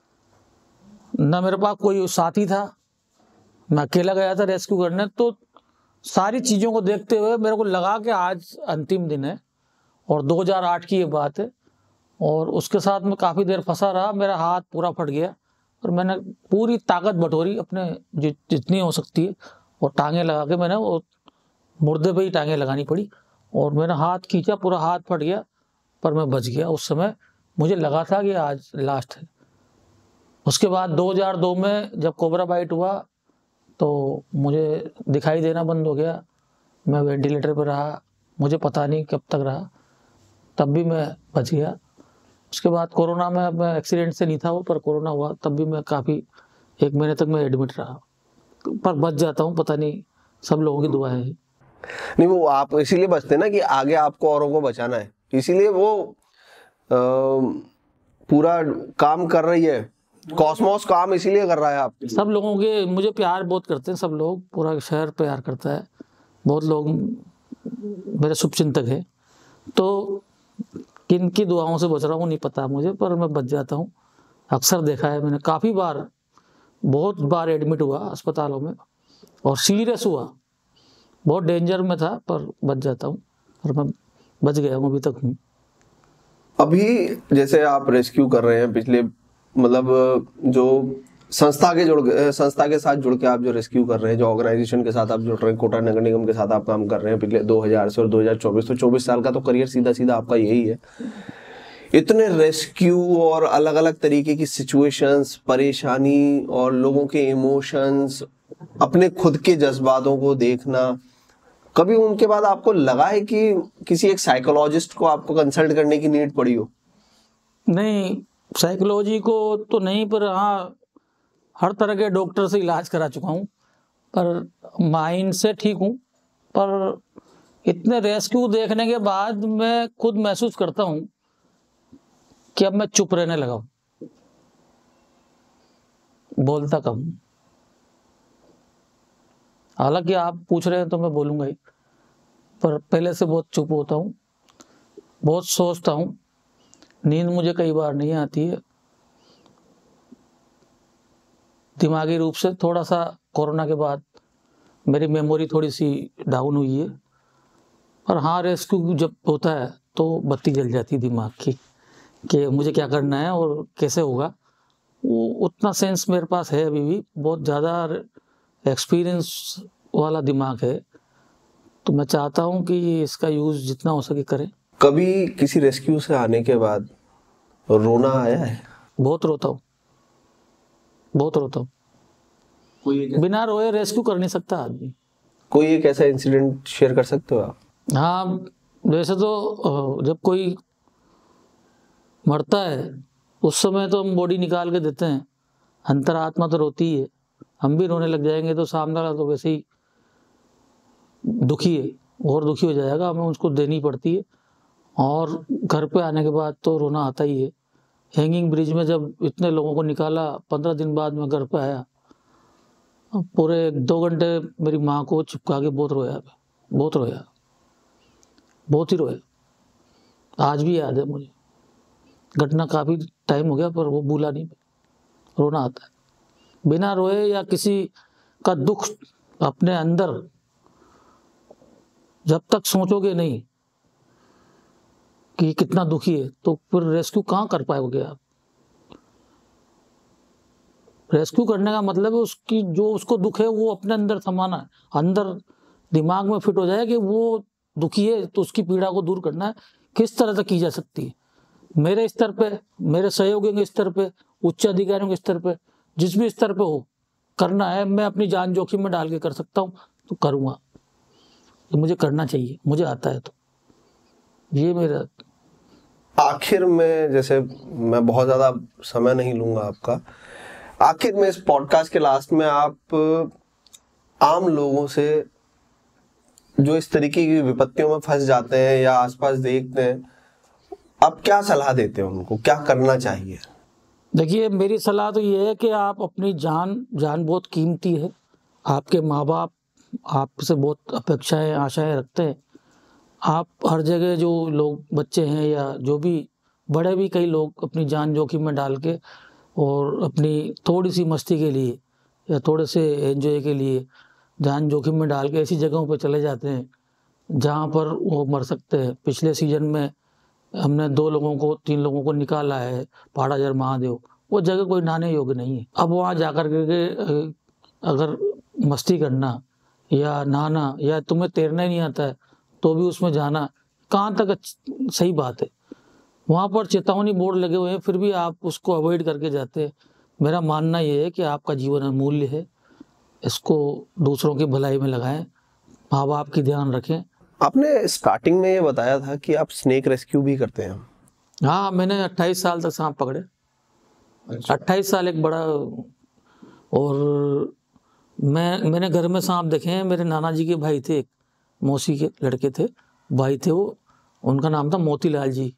न मेरे पास कोई साथी था, मैं अकेला गया था रेस्क्यू करने। तो सारी चीज़ों को देखते हुए मेरे को लगा कि आज अंतिम दिन है और दो हज़ार आठ की ये बात है। और उसके साथ मैं काफ़ी देर फंसा रहा, मेरा हाथ पूरा फट गया और मैंने पूरी ताकत बटोरी अपने जि, जितनी हो सकती है और टांगे लगा के मैंने वो मुर्दे पे ही टांगे लगानी पड़ी और मेरा हाथ खींचा, पूरा हाथ फट गया पर मैं बच गया। उस समय मुझे लगा था कि आज लास्ट है। उसके बाद दो हज़ार दो में जब कोबरा बाइट हुआ तो मुझे दिखाई देना बंद हो गया, मैं वेंटिलेटर पर रहा, मुझे पता नहीं कब तक रहा, तब भी मैं बच गया। उसके बाद कोरोना में, मैं एक्सीडेंट से नहीं था वो, पर कोरोना हुआ तब भी मैं काफ़ी एक महीने तक मैं एडमिट रहा, पर बच जाता हूँ, पता नहीं सब लोगों की दुआ है। नहीं, वो आप इसीलिए बचते ना कि आगे आपको औरों को बचाना है, इसीलिए वो आ, पूरा काम कर रही है, कॉस्मोस काम इसीलिए कर रहा है। आप सब लोगों के मुझे प्यार बहुत करते हैं, सब लोग, पूरा शहर प्यार करता है, बहुत लोग मेरे शुभचिंतक हैं। तो किन की दुआओं से बच रहा हूँ नहीं पता मुझे, पर मैं बच जाता हूँ। अक्सर देखा है मैंने, काफ़ी बार, बहुत बार एडमिट हुआ अस्पतालों में और सीरियस हुआ, बहुत डेंजर में था, पर बच जाता हूँ और मैं बच गया हूँ, अभी तक हूँ। अभी जैसे आप रेस्क्यू कर रहे हैं, पिछले मतलब जो संस्था के जुड़ संस्था के साथ जुड़ के आप जो रेस्क्यू कर रहे हैं, जो ऑर्गेनाइजेशन के साथ आप जुड़ रहे हैं, कोटा नगर निगम के साथ आप काम कर रहे हैं पिछले दो हज़ार से और दो हज़ार चौबीस, तो चौबीस साल का तो करियर सीधा सीधा आपका यही है। इतने रेस्क्यू और अलग अलग तरीके की सिचुएशंस, परेशानी और लोगों के इमोशंस, अपने खुद के जज्बातों को देखना, कभी उनके बाद आपको लगा है कि किसी एक साइकोलॉजिस्ट को आपको कंसल्ट करने की नीड पड़ी हो? नहीं, साइकोलॉजी को तो नहीं, पर हाँ हर तरह के डॉक्टर से इलाज करा चुका हूँ, पर माइंड से ठीक हूँ। पर इतने रेस्क्यू देखने के बाद मैं खुद महसूस करता हूँ कि अब मैं चुप रहने लगा हूँ, बोलता कम। हालांकि आप पूछ रहे हैं तो मैं बोलूँगा ही, पर पहले से बहुत चुप होता हूँ, बहुत सोचता हूँ, नींद मुझे कई बार नहीं आती है। दिमागी रूप से थोड़ा सा कोरोना के बाद मेरी मेमोरी थोड़ी सी डाउन हुई है, पर हाँ रेस्क्यू जब होता है तो बत्ती जल जाती है दिमाग की कि मुझे क्या करना है और कैसे होगा। वो उतना सेंस मेरे पास है अभी भी, बहुत ज़्यादा एक्सपीरियंस वाला दिमाग है, तो मैं चाहता हूँ कि इसका यूज़ जितना हो सके करें। कभी किसी रेस्क्यू से आने के बाद रोना आया है? बहुत रोता हूँ, बहुत रोता हूँ। बिना रोए रेस्क्यू कर नहीं सकता आदमी। कोई एक ऐसा इंसिडेंट शेयर कर सकते हो आप? हाँ, वैसे तो जब कोई मरता है उस समय तो हम बॉडी निकाल के देते हैं, अंतरात्मा तो रोती है, हम भी रोने लग जाएंगे तो सामने वाला तो वैसे ही दुखी है, और दुखी हो जाएगा, हमें उसको देनी पड़ती है। और घर पे आने के बाद तो रोना आता ही है। हैंगिंग ब्रिज में जब इतने लोगों को निकाला, पंद्रह दिन बाद मैं घर पे आया, पूरे दो घंटे मेरी माँ को चिपका के बहुत रोया, बहुत रोया, बहुत ही रोया। आज भी याद है मुझे, घटना काफ़ी टाइम हो गया पर वो भूला नहीं, रोना आता है। बिना रोए या किसी का दुख अपने अंदर जब तक सोचोगे नहीं कि कितना दुखी है, तो फिर रेस्क्यू कहाँ कर पाओगे आप। रेस्क्यू करने का मतलब है उसकी जो उसको दुख है वो अपने अंदर समाना है, अंदर दिमाग में फिट हो जाए कि वो दुखी है तो उसकी पीड़ा को दूर करना है। किस तरह से की जा सकती है, मेरे स्तर पे, मेरे सहयोगियों के स्तर पे, उच्च अधिकारियों के स्तर पे, जिस भी स्तर पे हो करना है, मैं अपनी जान जोखिम में डाल के कर सकता हूँ तो करूँगा, तो मुझे करना चाहिए, मुझे आता है। तो ये मेरा आखिर में, जैसे मैं बहुत ज़्यादा समय नहीं लूँगा आपका, आखिर में इस पॉडकास्ट के लास्ट में आप आम लोगों से जो इस तरीके की विपत्तियों में फंस जाते हैं या आसपास देखते हैं, आप क्या सलाह देते हैं उनको, क्या करना चाहिए? देखिए, मेरी सलाह तो ये है कि आप अपनी जान जान बहुत कीमती है। आपके माँ बाप आपसे बहुत अपेक्षाएं आशाएं रखते हैं। आप हर जगह जो लोग बच्चे हैं या जो भी बड़े भी कई लोग अपनी जान जोखिम में डाल के और अपनी थोड़ी सी मस्ती के लिए या थोड़े से एंजॉय के लिए जान जोखिम में डाल के ऐसी जगहों पर चले जाते हैं जहाँ पर वो मर सकते हैं। पिछले सीजन में हमने दो लोगों को तीन लोगों को निकाला है पहाड़ाझर महादेव, वो जगह कोई नहाने योग्य नहीं है। अब वहाँ जाकर के अगर मस्ती करना या नहाना या तुम्हें तैरना ही नहीं आता है तो भी उसमें जाना कहाँ तक सही बात है? वहाँ पर चेतावनी बोर्ड लगे हुए हैं फिर भी आप उसको अवॉइड करके जाते हैं। मेरा मानना ये है कि आपका जीवन अमूल्य है, इसको दूसरों की भलाई में लगाएं, माँ बाप की ध्यान रखें। आपने स्टार्टिंग में ये बताया था कि आप स्नेक रेस्क्यू भी करते हैं। हाँ, मैंने अट्ठाईस साल तक सांप पकड़े। अच्छा। अट्ठाईस साल एक बड़ा, और मैं मैंने घर में सांप देखे हैं। मेरे नाना जी के भाई थे, एक मौसी के लड़के थे, भाई थे वो, उनका नाम था मोतीलाल जी।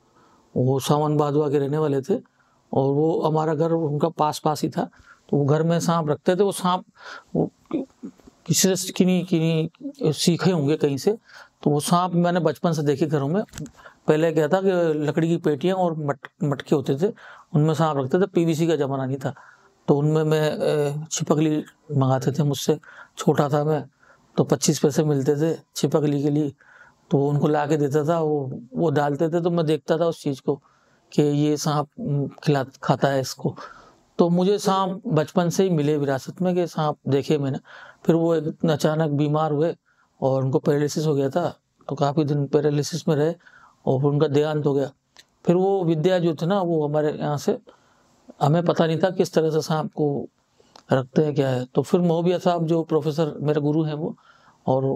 वो सावन बादवा के रहने वाले थे और वो हमारा घर उनका पास पास ही था। तो वो घर में सांप रखते थे। वो सांप वो किसी से किन्हीं किन्हीं सीखे होंगे कहीं से। तो वो सांप मैंने बचपन से देखे घरों में। पहले क्या था कि लकड़ी की पेटियां और मट मटके होते थे, उनमें सांप रखते थे। पीवीसी का ज़माना नहीं था तो उनमें मैं छिपकली मंगाते थे मुझसे। छोटा था मैं तो पच्चीस पैसे मिलते थे छिपकली के लिए, तो उनको ला के देता था। वो वो डालते थे तो मैं देखता था उस चीज़ को कि ये सांप खिला खाता है इसको। तो मुझे सांप बचपन से ही मिले विरासत में कि सांप देखे मैंने। फिर वो एक अचानक बीमार हुए और उनको पैरालिसिस हो गया था, तो काफ़ी दिन पैरालिसिस में रहे और फिर उनका देहांत हो गया। फिर वो विद्या जो थी ना, वो हमारे यहाँ से हमें पता नहीं था किस तरह से सांप को रखते हैं क्या है। तो फिर मोहबिया साहब जो प्रोफेसर मेरे गुरु हैं वो, और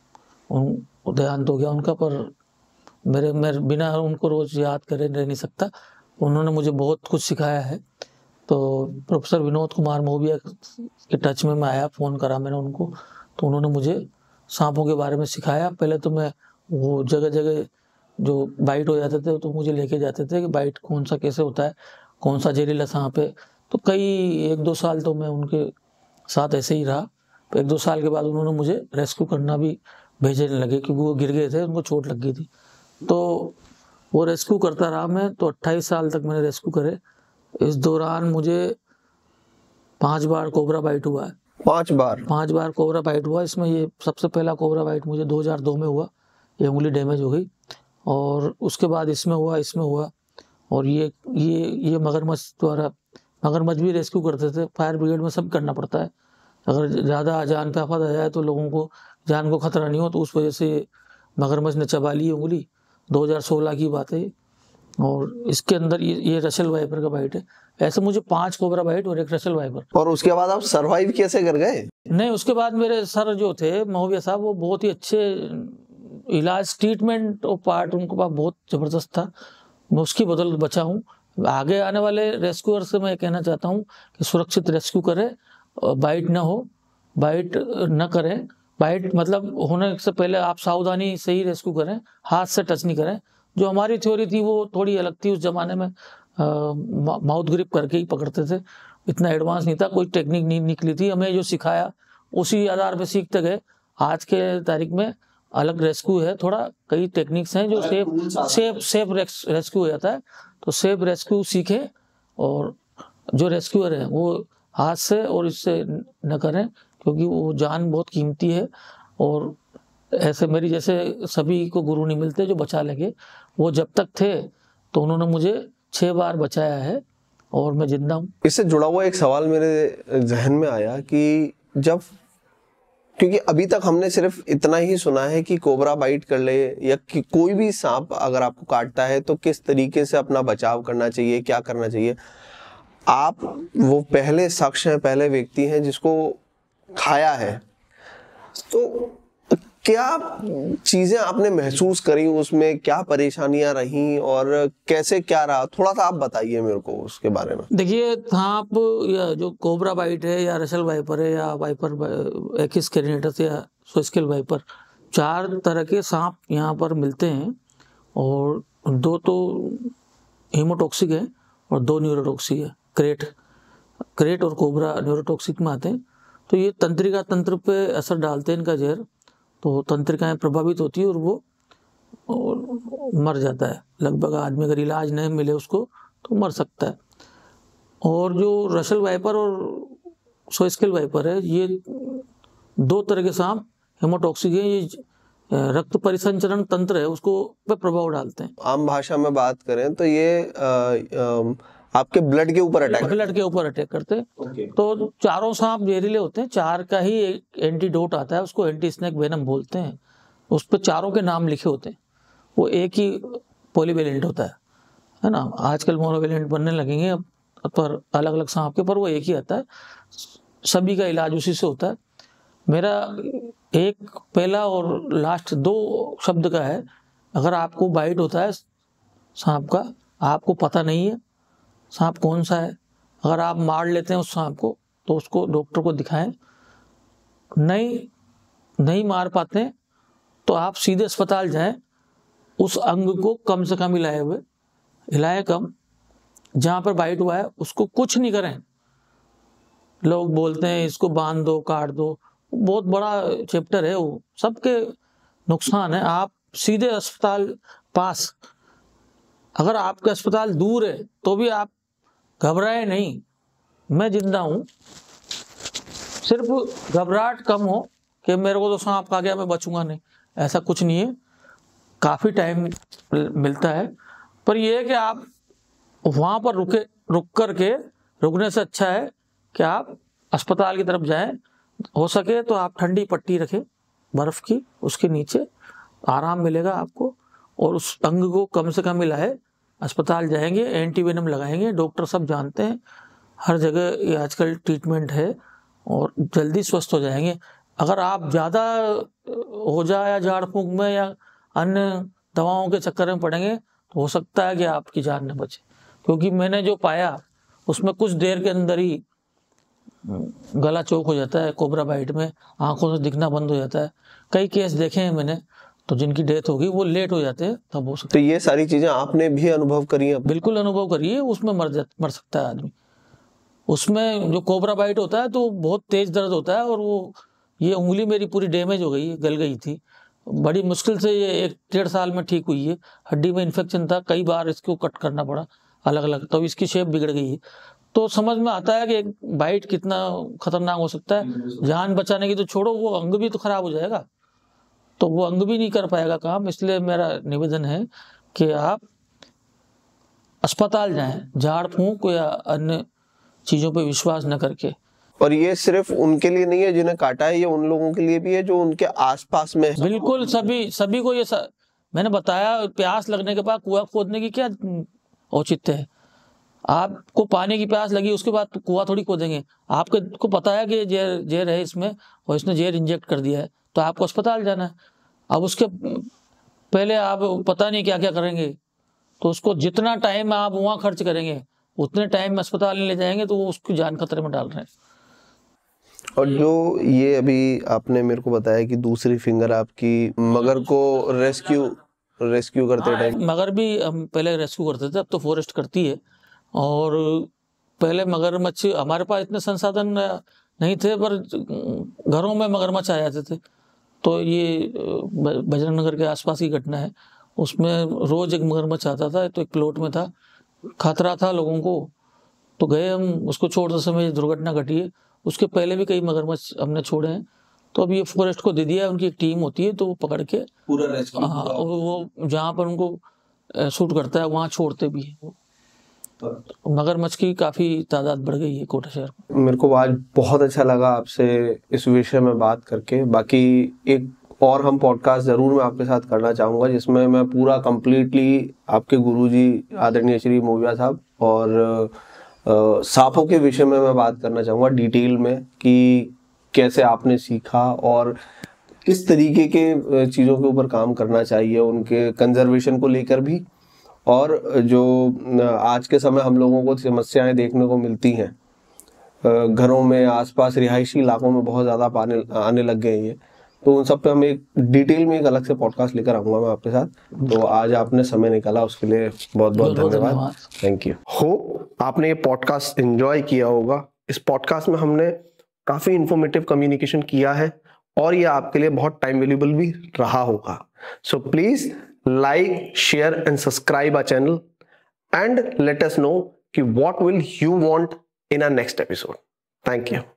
उन देहांत हो गया उनका। पर मेरे मेरे बिना उनको रोज़ याद करे रह नहीं सकता। उन्होंने मुझे बहुत कुछ सिखाया है। तो प्रोफेसर विनोद कुमार मोहबिया के टच में मैं आया, फ़ोन करा मैंने उनको, तो उन्होंने मुझे सांपों के बारे में सिखाया। पहले तो मैं वो जगह जगह जो बाइट हो जाते थे तो मुझे लेके जाते थे कि बाइट कौन सा कैसे होता है, कौन सा जहरीला सांप है। तो कई एक दो साल तो मैं उनके साथ ऐसे ही रहा। तो एक दो साल के बाद उन्होंने मुझे रेस्क्यू करना भी भेजने लगे क्योंकि वो गिर गए थे, उनको चोट लग गई थी। तो वो रेस्क्यू करता रहा मैं। तो अट्ठाईस साल तक मैंने रेस्क्यू करे। इस दौरान मुझे पांच बार कोबरा बाइट हुआ है। पांच बार पांच बार कोबरा बाइट हुआ। इसमें ये सबसे पहला कोबरा बाइट मुझे दो हज़ार दो में हुआ, ये उंगली डैमेज हो गई। और उसके बाद इसमें हुआ, इसमें हुआ, और ये ये ये मगरमच्छ द्वारा, मगरमच्छ भी रेस्क्यू करते थे। फायर ब्रिगेड में सब करना पड़ता है। अगर ज़्यादा जान पे आफत आ जाए तो लोगों को जान को खतरा नहीं हो, तो उस वजह से मगरमच्छ ने चबा ली उंगली। दो हज़ार सोलह की बात है। और इसके अंदर ये ये रशल वाइपर का बाइट है। ऐसे मुझे पांच कोबरा बाइट और एक रशल वाइपर। और उसके बाद आप सरवाइव कैसे कर गए? नहीं, उसके बाद मेरे सर जो थे मोहबिया साहब, वो बहुत ही अच्छे इलाज, ट्रीटमेंट और पार्ट उनके पास बहुत ज़बरदस्त था। मैं उसकी बदौलत बचा हूँ। आगे आने वाले रेस्क्यूअर से मैं कहना चाहता हूँ कि सुरक्षित रेस्क्यू करें, बाइट ना हो, बाइट न करें। बाइट मतलब होने से पहले आप सावधानी से ही रेस्क्यू करें, हाथ से टच नहीं करें। जो हमारी थ्योरी थी वो थोड़ी अलग थी। उस ज़माने में माउथ ग्रिप करके ही पकड़ते थे, इतना एडवांस नहीं था, कोई टेक्निक नहीं निकली थी। हमें जो सिखाया उसी आधार पे सीखते गए। आज के तारीख में अलग रेस्क्यू है, थोड़ा कई टेक्निक्स हैं जो सेफ सेफ सेफ रेस्क्यू हो जाता है। तो सेफ रेस्क्यू सीखें और जो रेस्क्यूअर है वो हाथ से और इससे न करें, क्योंकि वो जान बहुत कीमती है। और ऐसे मेरी जैसे सभी को गुरु नहीं मिलते जो बचा लेंगे। वो जब तक थे तो उन्होंने मुझे छह बार बचाया है और मैं जिंदा हूँ। इससे जुड़ा हुआ एक सवाल मेरे जहन में आया कि जब, क्योंकि अभी तक हमने सिर्फ इतना ही सुना है कि कोबरा बाइट कर ले या कि कोई भी सांप अगर आपको काटता है तो किस तरीके से अपना बचाव करना चाहिए, क्या करना चाहिए। आप वो पहले शख्स हैं, पहले व्यक्ति हैं जिसको खाया है, तो क्या चीजें आपने महसूस करी, उसमें क्या परेशानियां रहीं और कैसे क्या रहा, थोड़ा सा आप बताइए मेरे को उसके बारे में। देखिए, सांप या जो कोबरा बाइट है या रशल वाइपर है या वाइपर एक्सिस कैरिनेटस या सोस्केल वाइपर, चार तरह के सांप यहाँ पर मिलते हैं। और दो तो हीमोटॉक्सिक है और दो न्यूरोटॉक्सिक है। क्रेट क्रेट और कोबरा न्यूरोटॉक्सिक में आते हैं। तो ये तंत्रिका तंत्र पे असर डालते हैं इनका जहर, तो तंत्रिकाएं प्रभावित होती है और वो और मर जाता है। लगभग आदमी अगर इलाज नहीं मिले उसको तो मर सकता है। और जो रशल वाइपर और सोस्केल वाइपर है, ये दो तरह के सांप हेमोटॉक्सिक है। ये रक्त परिसंचरण तंत्र है उसको पे प्रभाव डालते हैं। आम भाषा में बात करें तो ये आ, आ, आपके ब्लड के ऊपर अटैक ब्लड के ऊपर अटैक करते हैं। okay. तो चारों सांप जहरीले होते हैं। चार का ही एक एंटीडोट आता है, उसको एंटी स्नेक वेनम बोलते हैं। उस पर चारों के नाम लिखे होते हैं। वो एक ही पॉलीवेलेंट होता है है ना। आजकल मोनोवेलेंट बनने लगेंगे अब पर अलग अलग सांप के, पर वो एक ही आता है। सभी का इलाज उसी से होता है। मेरा एक पहला और लास्ट दो शब्द का है। अगर आपको बाइट होता है सांप का, आपको पता नहीं है सांप कौन सा है, अगर आप मार लेते हैं उस सांप को तो उसको डॉक्टर को दिखाएं। नहीं नहीं मार पाते हैं तो आप सीधे अस्पताल जाएं। उस अंग को कम से कम हिलाए हुए हिलाए कम, जहाँ पर बाइट हुआ है उसको कुछ नहीं करें। लोग बोलते हैं इसको बांध दो, काट दो, बहुत बड़ा चैप्टर है वो, सबके नुकसान है। आप सीधे अस्पताल पास, अगर आपका अस्पताल दूर है तो भी आप घबराए नहीं, मैं जिंदा हूँ। सिर्फ घबराहट कम हो कि मेरे को तो सांप खा गया मैं बचूंगा नहीं, ऐसा कुछ नहीं है। काफ़ी टाइम मिलता है, पर यह है कि आप वहाँ पर रुके रुक कर के रुकने से अच्छा है कि आप अस्पताल की तरफ जाएं। हो सके तो आप ठंडी पट्टी रखें बर्फ़ की, उसके नीचे आराम मिलेगा आपको। और उस अंग को कम से कम हिलाए, अस्पताल जाएंगे, एंटीवेनम लगाएंगे। डॉक्टर सब जानते हैं, हर जगह ये आजकल ट्रीटमेंट है और जल्दी स्वस्थ हो जाएंगे। अगर आप ज़्यादा हो जाए झाड़ फूंक में या अन्य दवाओं के चक्कर में पड़ेंगे तो हो सकता है कि आपकी जान न बचे। क्योंकि मैंने जो पाया उसमें कुछ देर के अंदर ही गला चौक हो जाता है कोबरा बाइट में, आंखों से दिखना बंद हो जाता है। कई केस देखे हैं मैंने, तो जिनकी डेथ होगी वो लेट हो जाते हैं तब हो सकता है। तो ये सारी चीजें आपने भी अनुभव करी हैं? बिल्कुल अनुभव करी है। उसमें मर जा मर सकता है आदमी। उसमें जो कोबरा बाइट होता है तो बहुत तेज दर्द होता है, और वो ये उंगली मेरी पूरी डैमेज हो गई, गल गई थी। बड़ी मुश्किल से ये एक डेढ़ साल में ठीक हुई है। हड्डी में इन्फेक्शन था, कई बार इसको कट करना पड़ा अलग अलग, तो इसकी शेप बिगड़ गई है। तो समझ में आता है कि एक बाइट कितना खतरनाक हो सकता है। जान बचाने की तो छोड़ो, वो अंग भी तो खराब हो जाएगा, तो वो अंग भी नहीं कर पाएगा काम। इसलिए मेरा निवेदन है कि आप अस्पताल जाएं, झाड़ फूंक या अन्य चीज़ों पे विश्वास न करके। और ये सिर्फ उनके लिए नहीं है जिन्हें काटा है, ये उन लोगों के लिए भी है जो उनके आसपास में है। बिल्कुल सभी सभी को ये स... मैंने बताया, प्यास लगने के बाद कुआं खोदने की क्या औचित्य है। आपको पानी की प्यास लगी, उसके बाद तो कुआं थोड़ी खोदेंगे। आपको को पता है कि जहर जहर है इसमें और इसने जहर इंजेक्ट कर दिया है, तो आपको अस्पताल जाना है। अब उसके पहले आप पता नहीं क्या क्या करेंगे, तो उसको जितना टाइम आप वहाँ खर्च करेंगे उतने टाइम में अस्पताल ले जाएंगे, तो वो उसकी जान खतरे में डाल रहे हैं। और जो ये अभी आपने मेरे को बताया कि दूसरी फिंगर आपकी मगर को रेस्क्यू रेस्क्यू करते टाइम, मगर भी हम पहले रेस्क्यू करते थे, अब तो फॉरेस्ट करती है। और पहले मगरमच्छ, हमारे पास इतने संसाधन नहीं थे, पर घरों में मगरमच्छ आ जाते थे। तो ये बजरंग नगर के आसपास की घटना है, उसमें रोज एक मगरमच्छ आता था। तो एक प्लॉट में था, खतरा था लोगों को, तो गए हम उसको छोड़ते समय दुर्घटना घटी है। उसके पहले भी कई मगरमच्छ हमने छोड़े हैं। तो अब ये फॉरेस्ट को दे दिया है, उनकी एक टीम होती है, तो वो पकड़ के पूरा रेस्क्यू, हाँ, वो जहाँ पर उनको सूट करता है वहाँ छोड़ते भी है। मगरमच्छ की काफ़ी तादाद बढ़ गई है कोटा शहर में। मेरे को आज बहुत अच्छा लगा आपसे इस विषय में बात करके। बाकी एक और हम पॉडकास्ट ज़रूर मैं आपके साथ करना चाहूँगा, जिसमें मैं पूरा कंप्लीटली आपके गुरुजी आदरणीय श्री मोविया साहब और सांपों के विषय में मैं बात करना चाहूँगा डिटेल में, कि कैसे आपने सीखा और किस तरीके के चीज़ों के ऊपर काम करना चाहिए, उनके कंजर्वेशन को लेकर भी। और जो आज के समय हम लोगों को समस्याएं देखने को मिलती हैं घरों में, आसपास रिहायशी इलाकों में बहुत ज़्यादा आने आने लग गए हैं, तो उन सब पे हम एक डिटेल में एक अलग से पॉडकास्ट लेकर आऊंगा मैं आपके साथ। तो आज आपने समय निकाला उसके लिए बहुत बहुत धन्यवाद। Thank you. होप आपने ये पॉडकास्ट एंजॉय किया होगा। इस पॉडकास्ट में हमने काफी इंफॉर्मेटिव कम्युनिकेशन किया है और ये आपके लिए बहुत टाइम वैल्यूएबल भी रहा होगा। So please like, share and subscribe our channel and let us know कि what will you want in our next episode. Thank you.